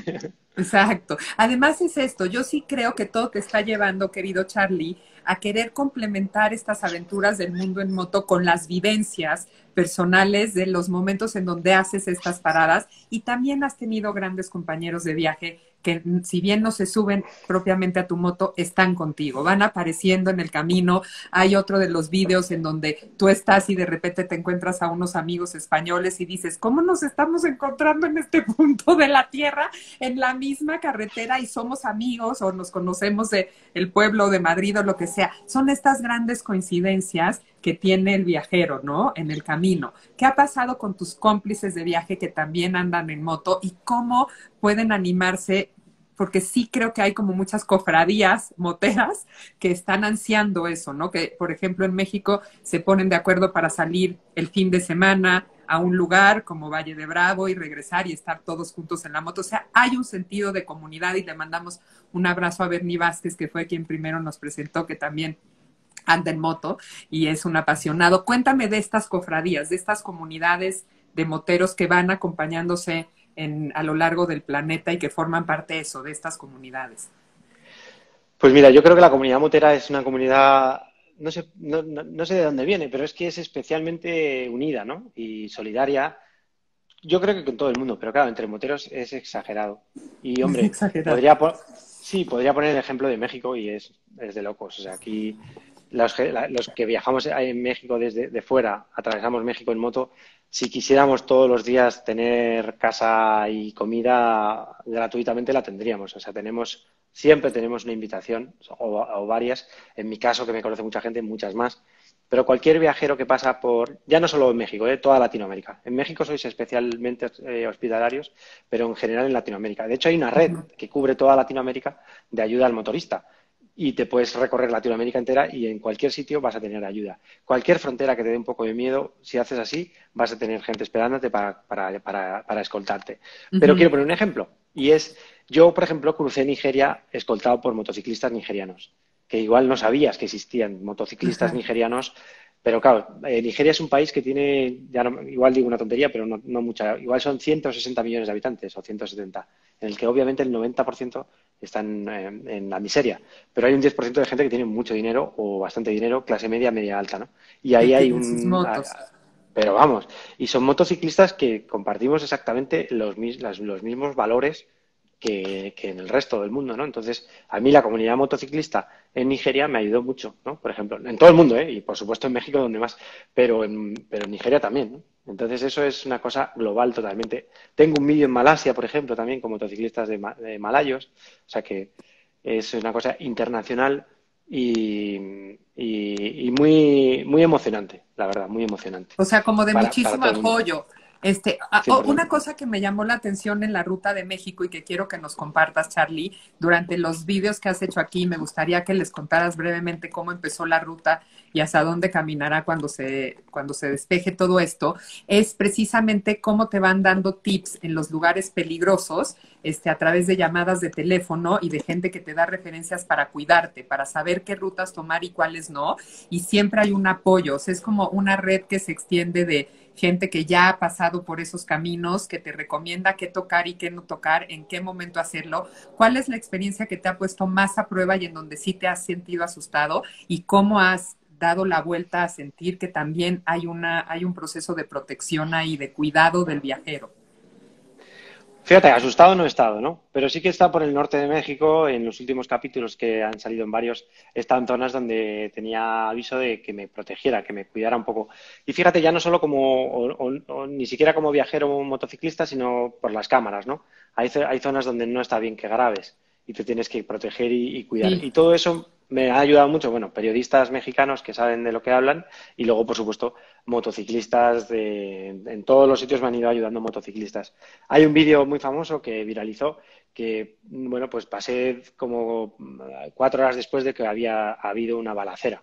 Exacto. Además es esto, yo sí creo que todo te está llevando, querido Charlie, a querer complementar estas aventuras del mundo en moto con las vivencias personales de los momentos en donde haces estas paradas y también has tenido grandes compañeros de viaje que si bien no se suben propiamente a tu moto, están contigo, van apareciendo en el camino. Hay otro de los vídeos en donde tú estás y de repente te encuentras a unos amigos españoles y dices, ¿cómo nos estamos encontrando en este punto de la tierra, en la misma carretera y somos amigos o nos conocemos de el pueblo de Madrid o lo que sea? Son estas grandes coincidencias que tiene el viajero, ¿no? En el camino. ¿Qué ha pasado con tus cómplices de viaje que también andan en moto y cómo pueden animarse? Porque sí creo que hay como muchas cofradías moteras que están ansiando eso, ¿no? Que, por ejemplo, en México se ponen de acuerdo para salir el fin de semana a un lugar como Valle de Bravo y regresar y estar todos juntos en la moto. O sea, hay un sentido de comunidad y le mandamos un abrazo a Bernie Vázquez, que fue quien primero nos presentó, que también anda en moto y es un apasionado. Cuéntame de estas cofradías, de estas comunidades de moteros que van acompañándose en, a lo largo del planeta y que forman parte eso, de estas comunidades. Pues mira, yo creo que la comunidad motera es una comunidad, no sé, no, no, no sé de dónde viene, pero es que es especialmente unida, ¿no? Y solidaria. Yo creo que con todo el mundo, pero claro, entre moteros es exagerado. Y hombre, Exagerado. podría, po- sí, podría poner el ejemplo de México y es, es de locos. O sea, aquí los que, la- los que viajamos en México desde de fuera, atravesamos México en moto, si quisiéramos todos los días tener casa y comida gratuitamente, la tendríamos. O sea, tenemos, siempre tenemos una invitación, o, o varias. En mi caso, que me conoce mucha gente, muchas más. Pero cualquier viajero que pasa por, ya no solo en México, eh, toda Latinoamérica. En México sois especialmente eh, hospitalarios, pero en general en Latinoamérica. De hecho, hay una red Uh-huh. que cubre toda Latinoamérica de ayuda al motorista. Y te puedes recorrer Latinoamérica entera y en cualquier sitio vas a tener ayuda. Cualquier frontera que te dé un poco de miedo, si haces así, vas a tener gente esperándote para, para, para, para escoltarte. Pero Uh-huh. quiero poner un ejemplo. Y es, yo, por ejemplo, crucé Nigeria escoltado por motociclistas nigerianos que igual no sabías que existían motociclistas Ajá. nigerianos, pero claro, eh, Nigeria es un país que tiene, ya no, igual digo una tontería, pero no, no mucha, igual son ciento sesenta millones de habitantes o ciento setenta, en el que obviamente el noventa por ciento están eh, en la miseria, pero hay un diez por ciento de gente que tiene mucho dinero o bastante dinero, clase media, media alta, ¿no? Y Que ahí hay tienen sus un... motos. Pero vamos, y son motociclistas que compartimos exactamente los, mis- las- los mismos valores que, que en el resto del mundo, ¿no? Entonces, a mí la comunidad motociclista en Nigeria me ayudó mucho, ¿no? Por ejemplo, en todo el mundo, ¿eh? Y por supuesto en México, donde más, pero en, pero en Nigeria también, ¿no? Entonces, eso es una cosa global totalmente. Tengo un vídeo en Malasia, por ejemplo, también con motociclistas de, ma- de malayos, o sea que es una cosa internacional y, y- y muy, muy emocionante, la verdad, muy emocionante O sea, como de para, para muchísimo todo el mundo, apoyo. Este, a- o- una cien por ciento. cosa que me llamó la atención en la ruta de México y que quiero que nos compartas, Charlie, durante los vídeos que has hecho aquí, me gustaría que les contaras brevemente cómo empezó la ruta y hacia dónde caminará cuando se, cuando se despeje todo esto, es precisamente cómo te van dando tips en los lugares peligrosos, este, a través de llamadas de teléfono y de gente que te da referencias para cuidarte, para saber qué rutas tomar y cuáles no, y siempre hay un apoyo, o sea, es como una red que se extiende de gente que ya ha pasado por esos caminos, que te recomienda qué tocar y qué no tocar, en qué momento hacerlo. ¿Cuál es la experiencia que te ha puesto más a prueba y en donde sí te has sentido asustado? ¿Y cómo has dado la vuelta a sentir que también hay, una, hay un proceso de protección ahí, de cuidado del viajero? Fíjate, asustado no he estado, ¿no? Pero sí que he estado por el norte de México, en los últimos capítulos que han salido en varios, he estado en zonas donde tenía aviso de que me protegiera, que me cuidara un poco. Y fíjate, ya no solo como, o, o- o ni siquiera como viajero o motociclista, sino por las cámaras, ¿no? Hay, zo- hay zonas donde no está bien que grabes y te tienes que proteger y, y cuidar. Sí. Y todo eso me ha ayudado mucho, bueno, periodistas mexicanos que saben de lo que hablan y luego, por supuesto, motociclistas de, en todos los sitios me han ido ayudando motociclistas. Hay un vídeo muy famoso que viralizó que, bueno, pues pasé como cuatro horas después de que había habido una balacera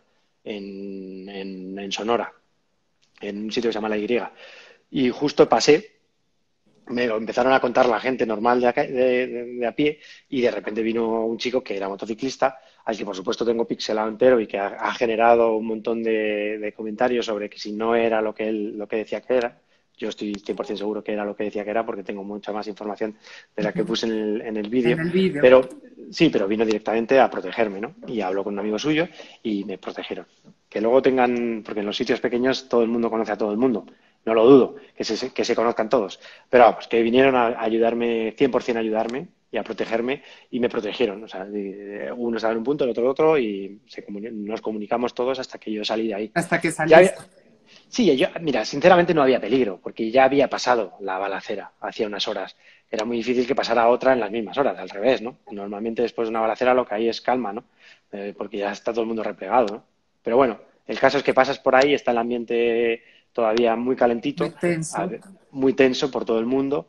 en, en, en Sonora, en un sitio que se llama La Y. Y justo pasé, me lo empezaron a contar la gente normal de a, de, de, de a pie y de repente vino un chico que era motociclista, al que por supuesto tengo pixelado entero y que ha, ha generado un montón de, de comentarios sobre que si no era lo que él lo que decía que era, yo estoy cien por ciento seguro que era lo que decía que era porque tengo mucha más información de la que puse en el, en el vídeo. En el vídeo. Pero sí, pero vino directamente a protegerme, ¿no? Y habló con un amigo suyo y me protegieron. Que luego tengan, porque en los sitios pequeños todo el mundo conoce a todo el mundo. No lo dudo, que se, que se conozcan todos. Pero vamos, que vinieron a ayudarme, cien por ciento a ayudarme y a protegerme y me protegieron. O sea, uno estaba en un punto, el otro en otro y se comuni- nos comunicamos todos hasta que yo salí de ahí. Hasta que Ya saliste. había- sí, yo, mira, sinceramente no había peligro porque ya había pasado la balacera hacía unas horas. Era muy difícil que pasara otra en las mismas horas, al revés, ¿no? Normalmente después de una balacera lo que hay es calma, ¿no? Eh, porque ya está todo el mundo replegado, ¿no? Pero bueno, el caso es que pasas por ahí, está el ambiente todavía muy Muy calentito, a tenso. ver, muy tenso por todo el mundo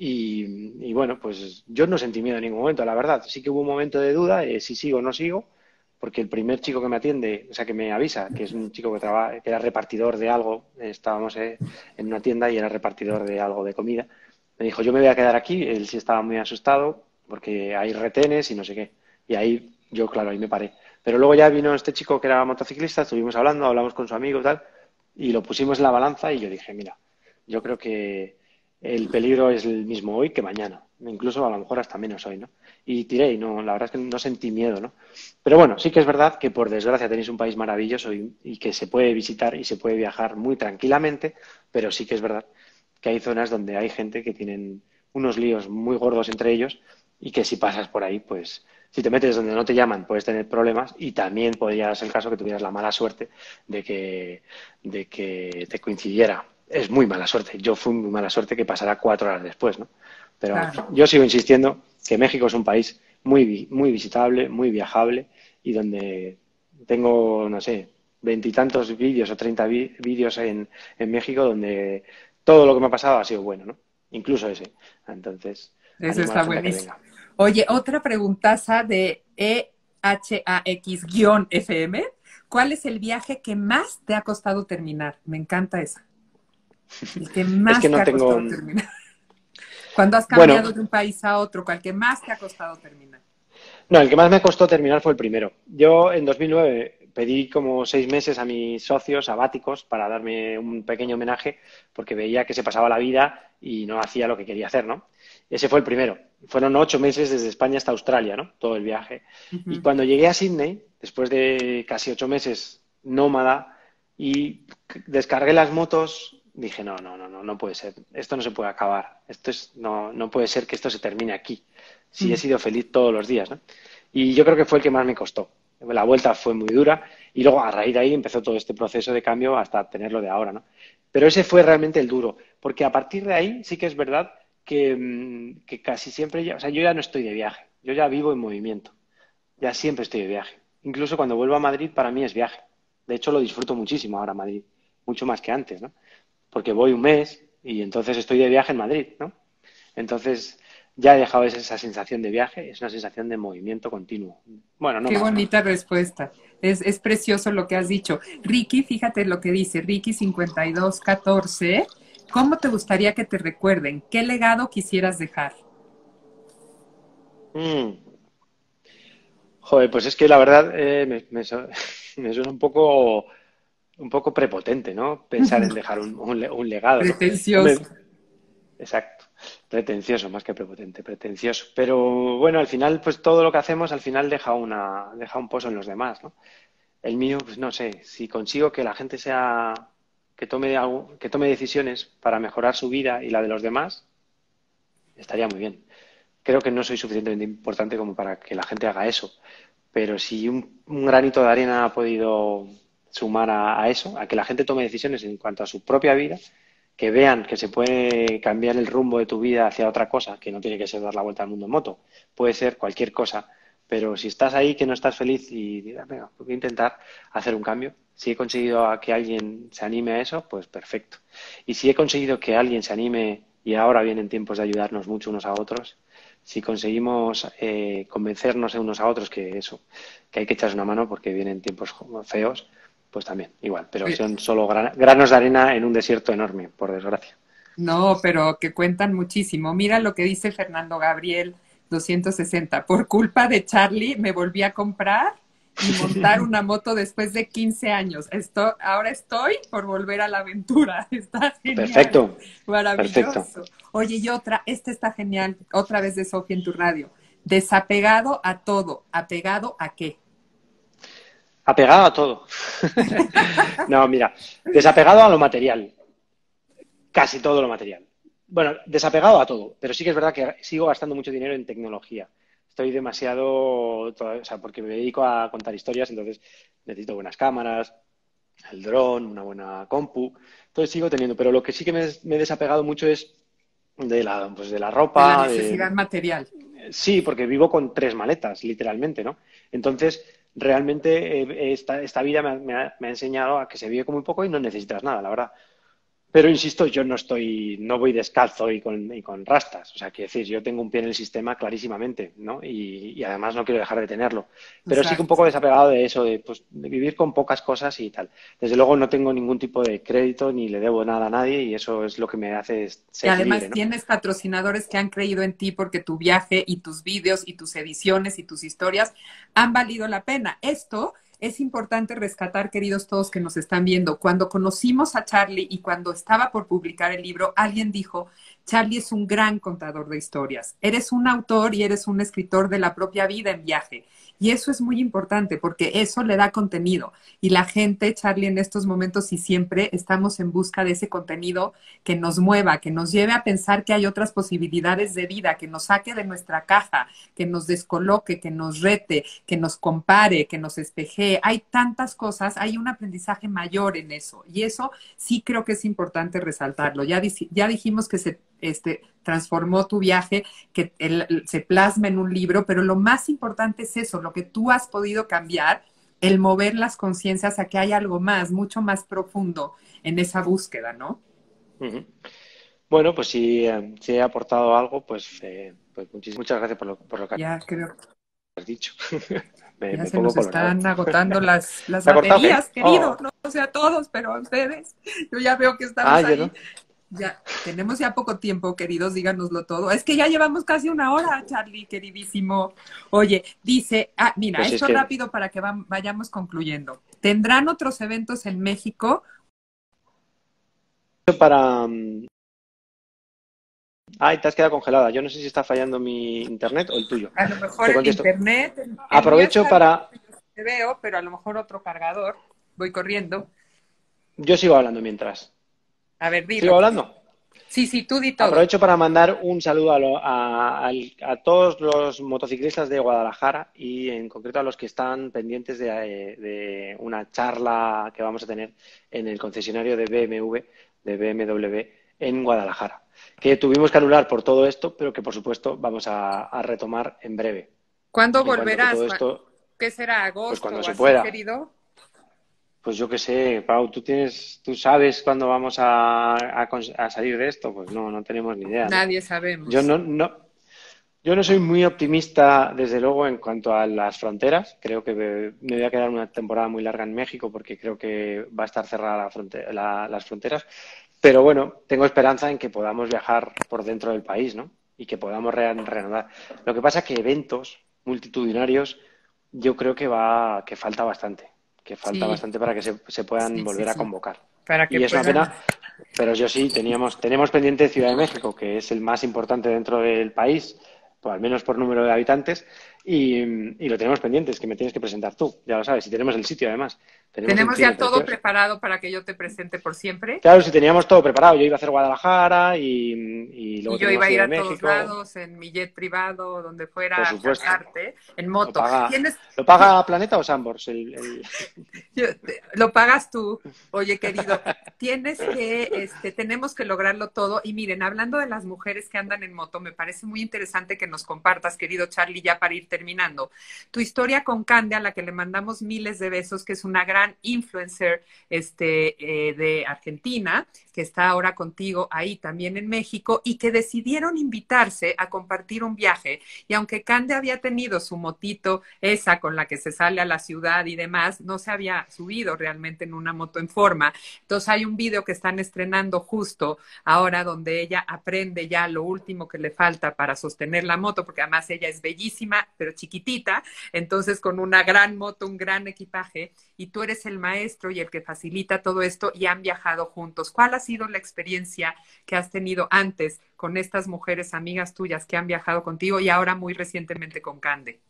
y, y bueno, pues yo no sentí miedo en ningún momento, la verdad. Sí que hubo un momento de duda, eh, si sigo o no sigo, porque el primer chico que me atiende, o sea, que me avisa, que es un chico que, traba, que era repartidor de algo, estábamos eh, en una tienda y era repartidor de algo de comida, me dijo, yo me voy a quedar aquí, él sí estaba muy asustado porque hay retenes y no sé qué. Y ahí yo, claro, ahí me paré. Pero luego ya vino este chico que era motociclista, estuvimos hablando, hablamos con su amigo y tal, y lo pusimos en la balanza y yo dije, mira, yo creo que el peligro es el mismo hoy que mañana, incluso a lo mejor hasta menos hoy, ¿no? Y tiré y no, la verdad es que no sentí miedo, ¿no? Pero bueno, sí que es verdad que por desgracia tenéis un país maravilloso y, y que se puede visitar y se puede viajar muy tranquilamente, pero sí que es verdad que hay zonas donde hay gente que tienen unos líos muy gordos entre ellos y que si pasas por ahí, pues si te metes donde no te llaman puedes tener problemas y también podría ser el caso que tuvieras la mala suerte de que, de que te coincidiera. Es muy mala suerte. Yo fui muy mala suerte que pasara cuatro horas después, ¿no? Pero Claro. yo sigo insistiendo que México es un país muy, muy visitable, muy viajable y donde tengo, no sé, veintitantos vídeos o treinta vídeos en, en México donde todo lo que me ha pasado ha sido bueno, ¿no? Incluso ese. Entonces, Eso animo a la está gente a que buenísimo. venga. Oye, otra preguntaza de E H A X-F M. ¿Cuál es el viaje que más te ha costado terminar? Me encanta esa. El que Es que más te no ha tengo... costado terminar. Cuando has Bueno, cambiado de un país a otro, ¿cuál que más te ha costado terminar? no, el que más me costó terminar fue el primero. Yo en dos mil nueve pedí como seis meses a mis socios sabáticos para darme un pequeño homenaje porque veía que se pasaba la vida y no hacía lo que quería hacer, ¿no? Ese fue el primero. Fueron ocho meses desde España hasta Australia, ¿no? Todo el viaje. Y Ujú. cuando llegué a Sydney, después de casi ocho meses nómada y descargué las motos, dije, no, no, no, no, no puede ser. Esto no se puede acabar. Esto es, no, no puede ser que esto se termine aquí. Si he Mm. sido feliz todos los días, ¿no? Y yo creo que fue el que más me costó. La vuelta fue muy dura y luego a raíz de ahí empezó todo este proceso de cambio hasta tenerlo de ahora, ¿no? Pero ese fue realmente el duro, porque a partir de ahí sí que es verdad que, mm, que casi siempre, ya, o sea, yo ya no estoy de viaje, yo ya vivo en movimiento, ya siempre estoy de viaje. Incluso cuando vuelvo a Madrid para mí es viaje. De hecho lo disfruto muchísimo ahora Madrid, mucho más que antes, ¿no? Porque voy un mes y entonces estoy de viaje en Madrid, ¿no? Entonces, ya he dejado esa sensación de viaje, es una sensación de movimiento continuo. Bueno, no Qué más, ¿no? bonita respuesta. Es, es precioso lo que has dicho. Ricky, fíjate lo que dice, Ricky cincuenta y dos catorce. ¿Cómo te gustaría que te recuerden? ¿Qué legado quisieras dejar? Mm. Joder, pues es que la verdad eh, me, me su- me suena un poco, un poco prepotente, ¿no? Pensar en dejar un, un le- un legado, ¿no? Pretencioso. Hombre, exacto. Pretencioso, más que prepotente, pretencioso. Pero bueno, al final, pues todo lo que hacemos al final deja una, deja un pozo en los demás, ¿no? El mío, pues no sé, si consigo que la gente sea, que tome algo, que tome decisiones para mejorar su vida y la de los demás, estaría muy bien. Creo que no soy suficientemente importante como para que la gente haga eso, pero si un, un granito de arena ha podido sumar a, a eso, a que la gente tome decisiones en cuanto a su propia vida, que vean que se puede cambiar el rumbo de tu vida hacia otra cosa, que no tiene que ser dar la vuelta al mundo en moto, puede ser cualquier cosa, pero si estás ahí que no estás feliz y digas, venga, voy a intentar hacer un cambio, si he conseguido a que alguien se anime a eso, pues perfecto. Y si he conseguido que alguien se anime y ahora vienen tiempos de ayudarnos mucho unos a otros, si conseguimos eh, convencernos unos a otros que eso, que hay que echarse una mano porque vienen tiempos feos, pues también, igual. Pero Eh, son solo gran- granos de arena en un desierto enorme, por desgracia. No, pero que cuentan muchísimo. Mira lo que dice Fernando Gabriel doscientos sesenta. Por culpa de Charlie me volví a comprar y montar una moto después de quince años. Esto, ahora estoy por volver a la aventura. Está genial. Perfecto. Maravilloso. Perfecto. Oye, y otra, esta está genial, otra vez de Sofía en tu radio. Desapegado a todo. ¿Apegado a qué? Apegado a todo. No, mira, desapegado a lo material. Casi todo lo material. Bueno, desapegado a todo, pero sí que es verdad que sigo gastando mucho dinero en tecnología. Estoy demasiado, o sea, porque me dedico a contar historias, entonces necesito buenas cámaras, el dron, una buena compu. Entonces sigo teniendo, pero lo que sí que me, me he desapegado mucho es de la, pues de la De la ropa, necesidad de, material. sí, porque vivo con tres maletas, literalmente, ¿no? Entonces, realmente eh, esta, esta vida me ha, me ha- me ha enseñado a que se vive con muy poco y no necesitas nada, la verdad. Pero insisto, yo no estoy, no voy descalzo y con, y con rastas. O sea, quiero decir, yo tengo un pie en el sistema clarísimamente, ¿no? Y, y además no quiero dejar de tenerlo. Pero sí que un Exacto. poco desapegado de eso, de, pues, de vivir con pocas cosas y tal. Desde luego no tengo ningún tipo de crédito ni le debo nada a nadie y eso es lo que me hace Y ser libre, además ¿no? tienes patrocinadores que han creído en ti porque tu viaje y tus vídeos y tus ediciones y tus historias han valido la pena. Esto es importante rescatar, queridos todos que nos están viendo. Cuando conocimos a Charlie y cuando estaba por publicar el libro, alguien dijo, Charlie es un gran contador de historias. Eres un autor y eres un escritor de la propia vida en viaje. Y eso es muy importante porque eso le da contenido. Y la gente, Charlie, en estos momentos y siempre estamos en busca de ese contenido que nos mueva, que nos lleve a pensar que hay otras posibilidades de vida, que nos saque de nuestra caja, que nos descoloque, que nos rete, que nos compare, que nos espejee. Hay tantas cosas, hay un aprendizaje mayor en eso. Y eso sí creo que es importante resaltarlo. Ya, ya dijimos que se este, transformó tu viaje, que el, se plasma en un libro, pero lo más importante es eso, lo que tú has podido cambiar, el mover las conciencias a que hay algo más, mucho más profundo en esa búsqueda, ¿no? Ujú. Bueno, pues si, eh, si he aportado algo, pues, eh, pues muchis- muchas gracias por lo, por lo que Ya creo, has dicho. Me, ya me se pongo nos colorado. están agotando las, las ¿Se ha cortado qué? baterías, querido. Oh. No, no sé a todos, pero a ustedes. Yo ya veo que Ah, estamos yo ahí. no. Ya, tenemos ya poco tiempo, queridos, díganoslo todo. Es que ya llevamos casi una hora, Charlie, queridísimo. Oye, dice, ah, mira, Pues si es esto que rápido para que va- vayamos concluyendo. ¿Tendrán otros eventos en México? para... mm, Ay, te has quedado congelada. Yo no sé si está fallando mi internet o el tuyo. A lo mejor Te el contesto. internet, el, el mío Aprovecho está bien, para... te veo, pero a lo mejor otro cargador. Voy corriendo. Yo sigo hablando mientras. A ver, ¿Sigo dilo, querido. hablando? Sí, sí, tú di todo. Aprovecho para mandar un saludo a, lo- a- al- a todos los motociclistas de Guadalajara y en concreto a los que están pendientes de, eh, de una charla que vamos a tener en el concesionario de B M W, de B M W en Guadalajara, que tuvimos que anular por todo esto, pero que por supuesto vamos a, a retomar en breve. ¿Cuándo En cuanto que volverás? todo ¿Cuá- esto, ¿Qué será? pues ¿Agosto cuando o se así, pueda. querido? Pues yo qué sé, Pau, tú tienes, tú sabes cuándo vamos a, a cons- a salir de esto. Pues no, no tenemos ni idea, ¿no? Nadie Yo sabemos. no, no, yo no soy muy optimista, desde luego, en cuanto a las fronteras. Creo que me, me voy a quedar una temporada muy larga en México porque creo que va a estar cerrada la fronte- la- las fronteras. Pero bueno, tengo esperanza en que podamos viajar por dentro del país, ¿no? Y que podamos re- reanudar. Lo que pasa es que eventos multitudinarios, yo creo que va, que falta bastante, que falta Sí, bastante para que se, se puedan sí, sí, volver a sí. convocar. Para que Y es una puedan. pena, pero yo sí, teníamos, tenemos pendiente Ciudad de México, que es el más importante dentro del país, pues al menos por número de habitantes, y, y lo tenemos pendiente, es que me tienes que presentar tú, ya lo sabes, y tenemos el sitio además, tenemos un Tenemos cine ya todo precioso. preparado para que yo te presente por siempre. Claro, si teníamos todo preparado, yo iba a hacer Guadalajara y, y Y luego yo tenemos iba a ir Ciudad de a todos México, lados, en mi jet privado, donde por fuera a supuesto. tratarte, en ¿Lo moto. paga, Tienes, ¿lo paga Planeta o Sambors? El, el... Yo- te- lo pagas tú, oye querido, tienes que, este, tenemos que lograrlo todo. Y miren, hablando de las mujeres que andan en moto, me parece muy interesante que nos compartas, querido Charlie, ya para ir terminando, tu historia con Cande, a la que le mandamos miles de besos, que es una gran influencer, este, eh, de Argentina, que está ahora contigo ahí también en México, y que decidieron invitarse a compartir un viaje. Y aunque Cande había tenido su motito, esa con la que se sale a la ciudad y demás, no se había subido realmente en una moto en forma. Entonces hay un video que están estrenando justo ahora donde ella aprende ya lo último que le falta para sostener la moto, porque además ella es bellísima, pero chiquitita, entonces con una gran moto, un gran equipaje, y tú eres el maestro y el que facilita todo esto y han viajado juntos. ¿Cuál ha sido la experiencia que has tenido antes con estas mujeres amigas tuyas que han viajado contigo y ahora muy recientemente con Cande?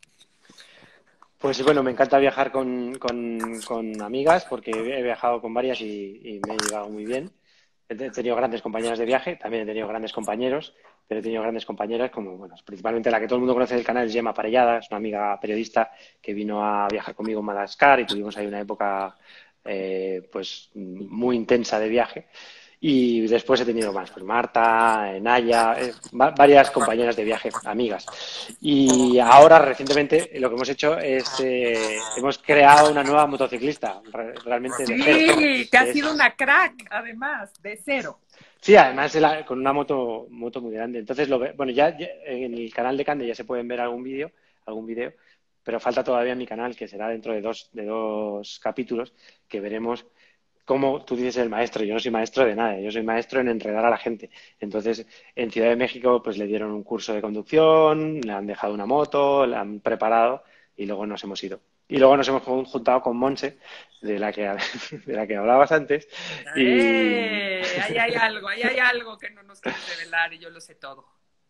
Pues bueno, me encanta viajar con, con, con amigas porque he viajado con varias y, y me he llevado muy bien. He tenido grandes compañeras de viaje, también he tenido grandes compañeros, pero he tenido grandes compañeras como, bueno, principalmente la que todo el mundo conoce del canal es Gemma Parellada, es una amiga periodista que vino a viajar conmigo en Madagascar y tuvimos ahí una época eh, pues muy intensa de viaje. Y después he tenido más, pues Marta, Naya, eh, va- varias compañeras de viaje, amigas. Y ahora, recientemente, lo que hemos hecho es, eh, hemos creado una nueva motociclista, re- realmente de cero. Sí, que ha Que sido es, una crack, además, de cero. sí, además de la- con una moto, moto muy grande. Entonces, lo ve- bueno, ya, ya en el canal de Cande ya se pueden ver algún vídeo, algún vídeo, pero falta todavía en mi canal, que será dentro de dos, de dos capítulos, que veremos cómo tú dices el maestro. Yo no soy maestro de nada, yo soy maestro en enredar a la gente. Entonces, en Ciudad de México, pues le dieron un curso de conducción, le han dejado una moto, la han preparado y luego nos hemos ido. Y luego nos hemos juntado con Monse, de la que, de la que hablabas antes, y, ¡Eh! Ahí hay algo, ahí hay algo que no nos quieres revelar y yo lo sé todo.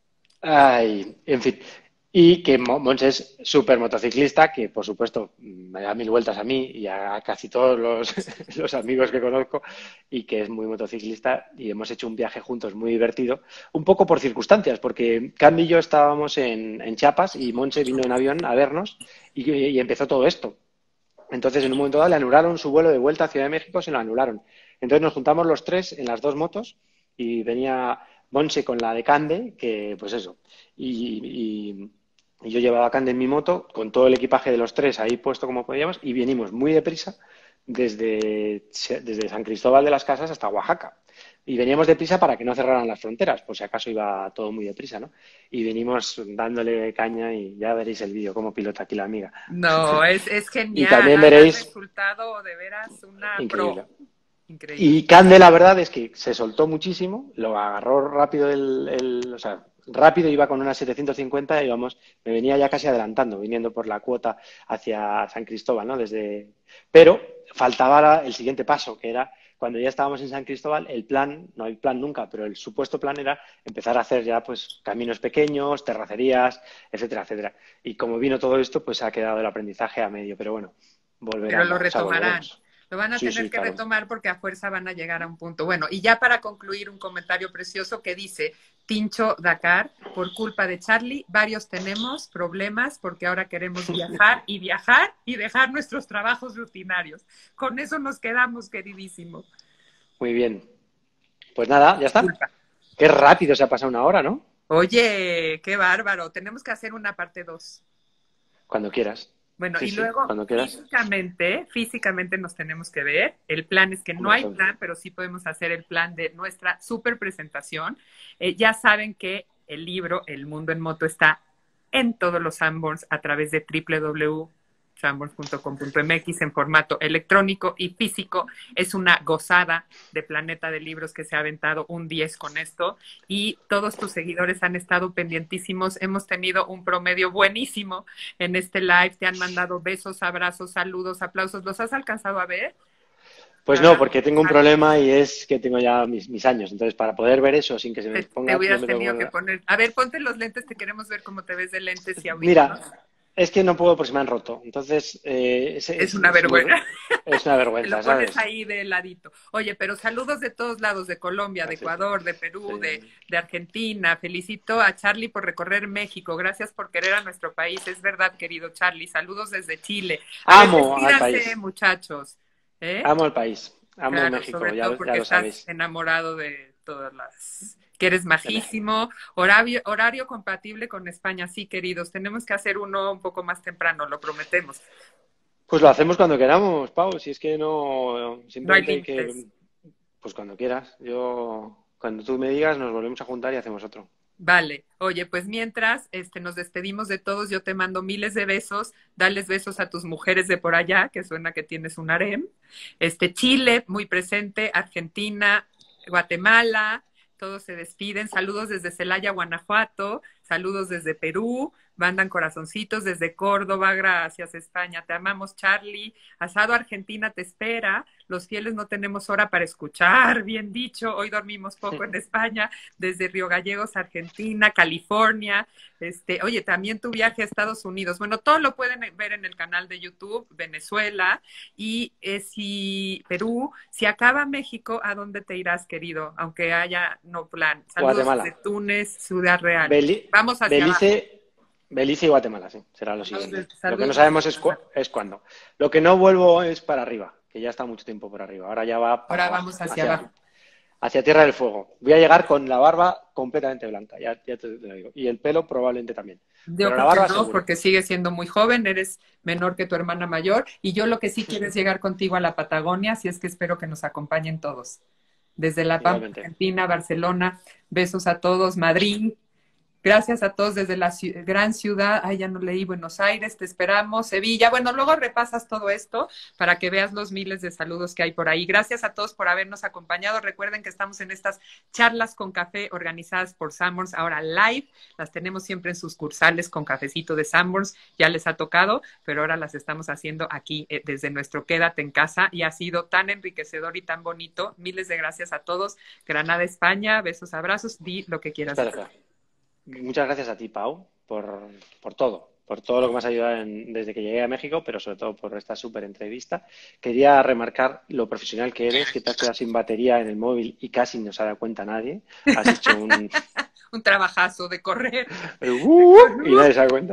ay, en fin. Y que Mo- Mons es súper motociclista, que por supuesto me da mil vueltas a mí y a casi todos los, los amigos que conozco, y que es muy motociclista. Y hemos hecho un viaje juntos muy divertido, un poco por circunstancias, porque Candy y yo estábamos en, en Chiapas y Monse vino en avión a vernos y, y empezó todo esto. Entonces, en un momento dado, le anularon su vuelo de vuelta a Ciudad de México, se lo anularon. Entonces, nos juntamos los tres en las dos motos y venía Monse con la de Cande, que pues eso. Y, y- y yo llevaba a Cande en mi moto, con todo el equipaje de los tres ahí puesto como podíamos, y venimos muy deprisa desde, desde San Cristóbal de las Casas hasta Oaxaca. Y veníamos deprisa para que no cerraran las fronteras, por si acaso iba todo muy deprisa, ¿no? Y venimos dándole caña y ya veréis el vídeo, cómo pilota aquí la amiga. No, es, es Y genial. también Ha, ha veréis, resultado de veras una pro. increíble. Increíble. Y Cande, la verdad es que se soltó muchísimo, lo agarró rápido el, el- o sea, rápido iba con unas setecientos cincuenta y vamos, me venía ya casi adelantando, viniendo por la cuota hacia San Cristóbal, ¿no? Desde, pero faltaba la- el siguiente paso, que era cuando ya estábamos en San Cristóbal, el plan, no hay plan nunca, pero el supuesto plan era empezar a hacer ya pues caminos pequeños, terracerías, etcétera, etcétera. Y como vino todo esto, pues ha quedado el aprendizaje a medio, pero bueno, Pero volverán, lo o sea, retomarán. volveremos. Lo van a Sí, tener sí, que claro. retomar porque a fuerza van a llegar a un punto. Bueno, y ya para concluir, un comentario precioso que dice Tincho Dakar, por culpa de Charlie, varios tenemos problemas porque ahora queremos viajar y viajar y dejar nuestros trabajos rutinarios. Con eso nos quedamos, queridísimo. Muy bien. Pues nada, ya está. Disculpa. Qué rápido se ha pasado una hora, ¿no? Oye, qué bárbaro. Tenemos que hacer una parte dos. Cuando quieras. Bueno, Sí, y sí, luego cuando quieras. físicamente, físicamente nos tenemos que ver. El plan es que no Hombre, hay eso. plan, pero sí podemos hacer el plan de nuestra super presentación. Eh, ya saben que el libro El Mundo en Moto está en todos los Sanborns a través de w w w punto sanborns punto com punto m x en formato electrónico y físico. Es una gozada de planeta de libros que se ha aventado un diez con esto y todos tus seguidores han estado pendientísimos. Hemos tenido un promedio buenísimo en este live. Te han mandado besos, abrazos, saludos, aplausos. ¿Los has alcanzado a ver? Pues no, Ah, porque tengo un problema y es que tengo ya mis, mis años. Entonces, para poder ver eso sin que se me te, te ponga, yo hubieras me tengo que tenido que poner. poner. A ver, ponte los lentes, te queremos ver cómo te ves de lentes y audífonos. Mira, es que no puedo porque se me han roto. Entonces, eh, es, Es es, una es muy, vergüenza. es una Te vergüenza, lo pones ¿sabes? ahí de ladito. Oye, pero saludos de todos lados, de Colombia, de Así, Ecuador, de Perú, de, sí. de Argentina. Felicito a Charlie por recorrer México. Gracias por querer a nuestro país. Es verdad, querido Charlie. Saludos desde Chile. A ver, Amo al despídanse, país. muchachos. ¿Eh? Amo al país. Amo Claro, México, sobre ya, todo lo- ya porque lo estás sabéis. enamorado de todas las... que eres De México. majísimo. Horario, horario compatible con España, sí, queridos. Tenemos que hacer uno un poco más temprano, lo prometemos. Pues lo hacemos cuando queramos, Pau. Si es que no, No hay simplemente hay límites. que, pues cuando quieras. Yo, cuando tú me digas, nos volvemos a juntar y hacemos otro. Vale, oye, pues mientras este, nos despedimos de todos, yo te mando miles de besos, dales besos a tus mujeres de por allá, que suena que tienes un harem, este, Chile, muy presente, Argentina, Guatemala, todos se despiden, saludos desde Celaya, Guanajuato, saludos desde Perú, mandan corazoncitos desde Córdoba, gracias España, te amamos Charlie, Asado Argentina te espera, los fieles no tenemos hora para escuchar, bien dicho, hoy dormimos poco en España, desde Río Gallegos, Argentina, California, este, oye, también tu viaje a Estados Unidos, bueno, todo lo pueden ver en el canal de YouTube, Venezuela, y eh, si Perú, si acaba México, ¿a dónde te irás, querido? Aunque haya no plan. Saludos Guatemala. desde Túnez, Ciudad Real. Beli Vamos hacia Belice, abajo. Belice y Guatemala, sí, será lo Saludos siguiente. desde, Lo que no saludos sabemos desde es, cu Guatemala. es cuándo. Lo que no vuelvo es para arriba, que ya está mucho tiempo por arriba. Ahora ya va para Ahora abajo, vamos hacia hacia, abajo. hacia Tierra del Fuego. Voy a llegar con la barba completamente blanca, ya, ya te lo digo. Y el pelo probablemente también. Yo Pero la creo que barba no, seguro. porque sigues siendo muy joven, eres menor que tu hermana mayor, y yo lo que sí quiero es llegar contigo a la Patagonia, así es que espero que nos acompañen todos. Desde La Pampa, Igualmente. Argentina, Barcelona, besos a todos, Madrid. Gracias a todos desde la ci- gran ciudad, ay, ya no leí, Buenos Aires, te esperamos, Sevilla. Bueno, luego repasas todo esto para que veas los miles de saludos que hay por ahí. Gracias a todos por habernos acompañado. Recuerden que estamos en estas charlas con café organizadas por Sanborns, ahora live. Las tenemos siempre en sus cursales con cafecito de Sanborns. Ya les ha tocado, pero ahora las estamos haciendo aquí eh, desde nuestro Quédate en Casa y ha sido tan enriquecedor y tan bonito. Miles de gracias a todos. Granada, España, besos, abrazos, di lo que quieras Espera, decir. espera. Muchas gracias a ti, Pau, por, por todo, por todo lo que me has ayudado en- desde que llegué a México, pero sobre todo por esta súper entrevista. Quería remarcar lo profesional que eres, que te has quedado sin batería en el móvil y casi no se ha dado cuenta nadie. Has hecho un, Un trabajazo de correr. el uh, y nadie se da cuenta.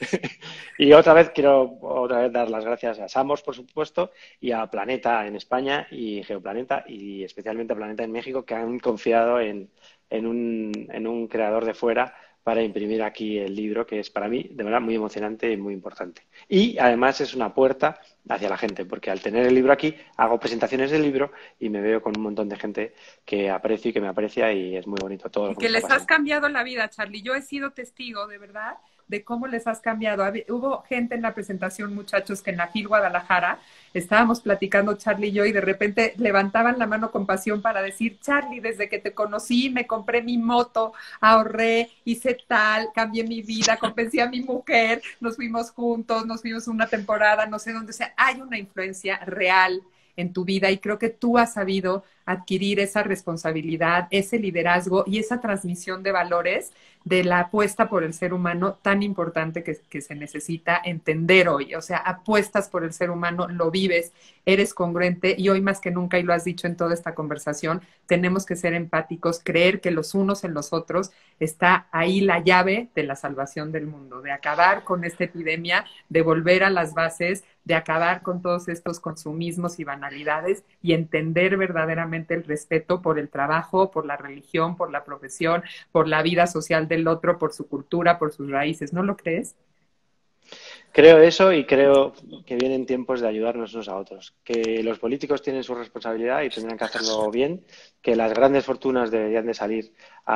Y otra vez quiero otra vez dar las gracias a Samos, por supuesto, y a Planeta en España y Geoplaneta y especialmente a Planeta en México, que han confiado en, en un, en un creador de fuera para imprimir aquí el libro, que es para mí de verdad muy emocionante y muy importante. Y además es una puerta hacia la gente, porque al tener el libro aquí hago presentaciones del libro y me veo con un montón de gente que aprecio y que me aprecia y es muy bonito todo lo Y que me que está les has pasando. cambiado la vida, Charlie. Yo he sido testigo, de verdad, de cómo les has cambiado. Hab- Hubo gente en la presentación, muchachos, que en la FIL Guadalajara estábamos platicando Charlie y yo y de repente levantaban la mano con pasión para decir, Charlie, desde que te conocí me compré mi moto, ahorré, hice tal, cambié mi vida, convencí a mi mujer, nos fuimos juntos, nos fuimos una temporada, no sé dónde. O sea, hay una influencia real en tu vida y creo que tú has sabido adquirir esa responsabilidad, ese liderazgo y esa transmisión de valores de la apuesta por el ser humano tan importante que, que se necesita entender hoy. O sea, apuestas por el ser humano, lo vives, eres congruente y hoy más que nunca, y lo has dicho en toda esta conversación, tenemos que ser empáticos, creer que los unos en los otros está ahí la llave de la salvación del mundo, de acabar con esta epidemia, de volver a las bases, de acabar con todos estos consumismos y banalidades y entender verdaderamente el respeto por el trabajo, por la religión, por la profesión, por la vida social del otro, por su cultura, por sus raíces. ¿No lo crees? Creo eso y creo que vienen tiempos de ayudarnos unos a otros, que los políticos tienen su responsabilidad y tendrán que hacerlo bien, que las grandes fortunas deberían de salir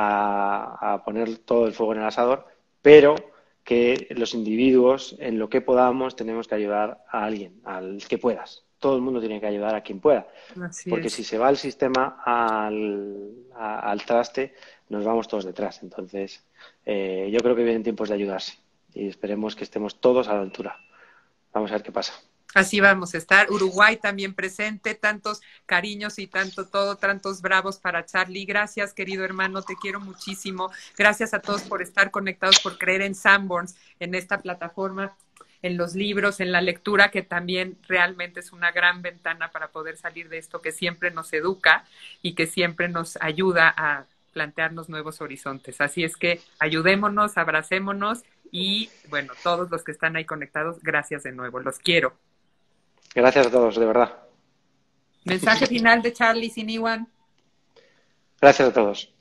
a, a poner todo el fuego en el asador, pero que los individuos, en lo que podamos, tenemos que ayudar a alguien, al que puedas. Todo el mundo tiene que ayudar a quien pueda, Así porque es. si se va el sistema al, a- al traste, nos vamos todos detrás. Entonces, eh, yo creo que vienen tiempos de ayudarse y esperemos que estemos todos a la altura. Vamos a ver qué pasa. Así vamos a estar. Uruguay también presente, tantos cariños y tanto todo, tantos bravos para Charlie. Gracias, querido hermano, te quiero muchísimo. Gracias a todos por estar conectados, por creer en Sanborns, en esta plataforma, en los libros, en la lectura, que también realmente es una gran ventana para poder salir de esto, que siempre nos educa y que siempre nos ayuda a plantearnos nuevos horizontes. Así es que ayudémonos, abracémonos y, bueno, todos los que están ahí conectados, gracias de nuevo. Los quiero. Gracias a todos, de verdad. Mensaje final de Charlie Siniwan. Gracias a todos.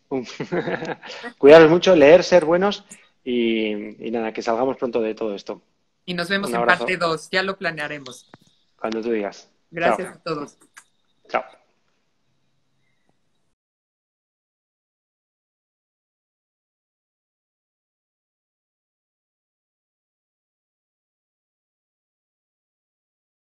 Cuidaros mucho, leer, ser buenos y, y nada, que salgamos pronto de todo esto. Y nos vemos Un en parte abrazo dos. Ya lo planearemos. cuando tú digas. Chao. Gracias a todos. Chao.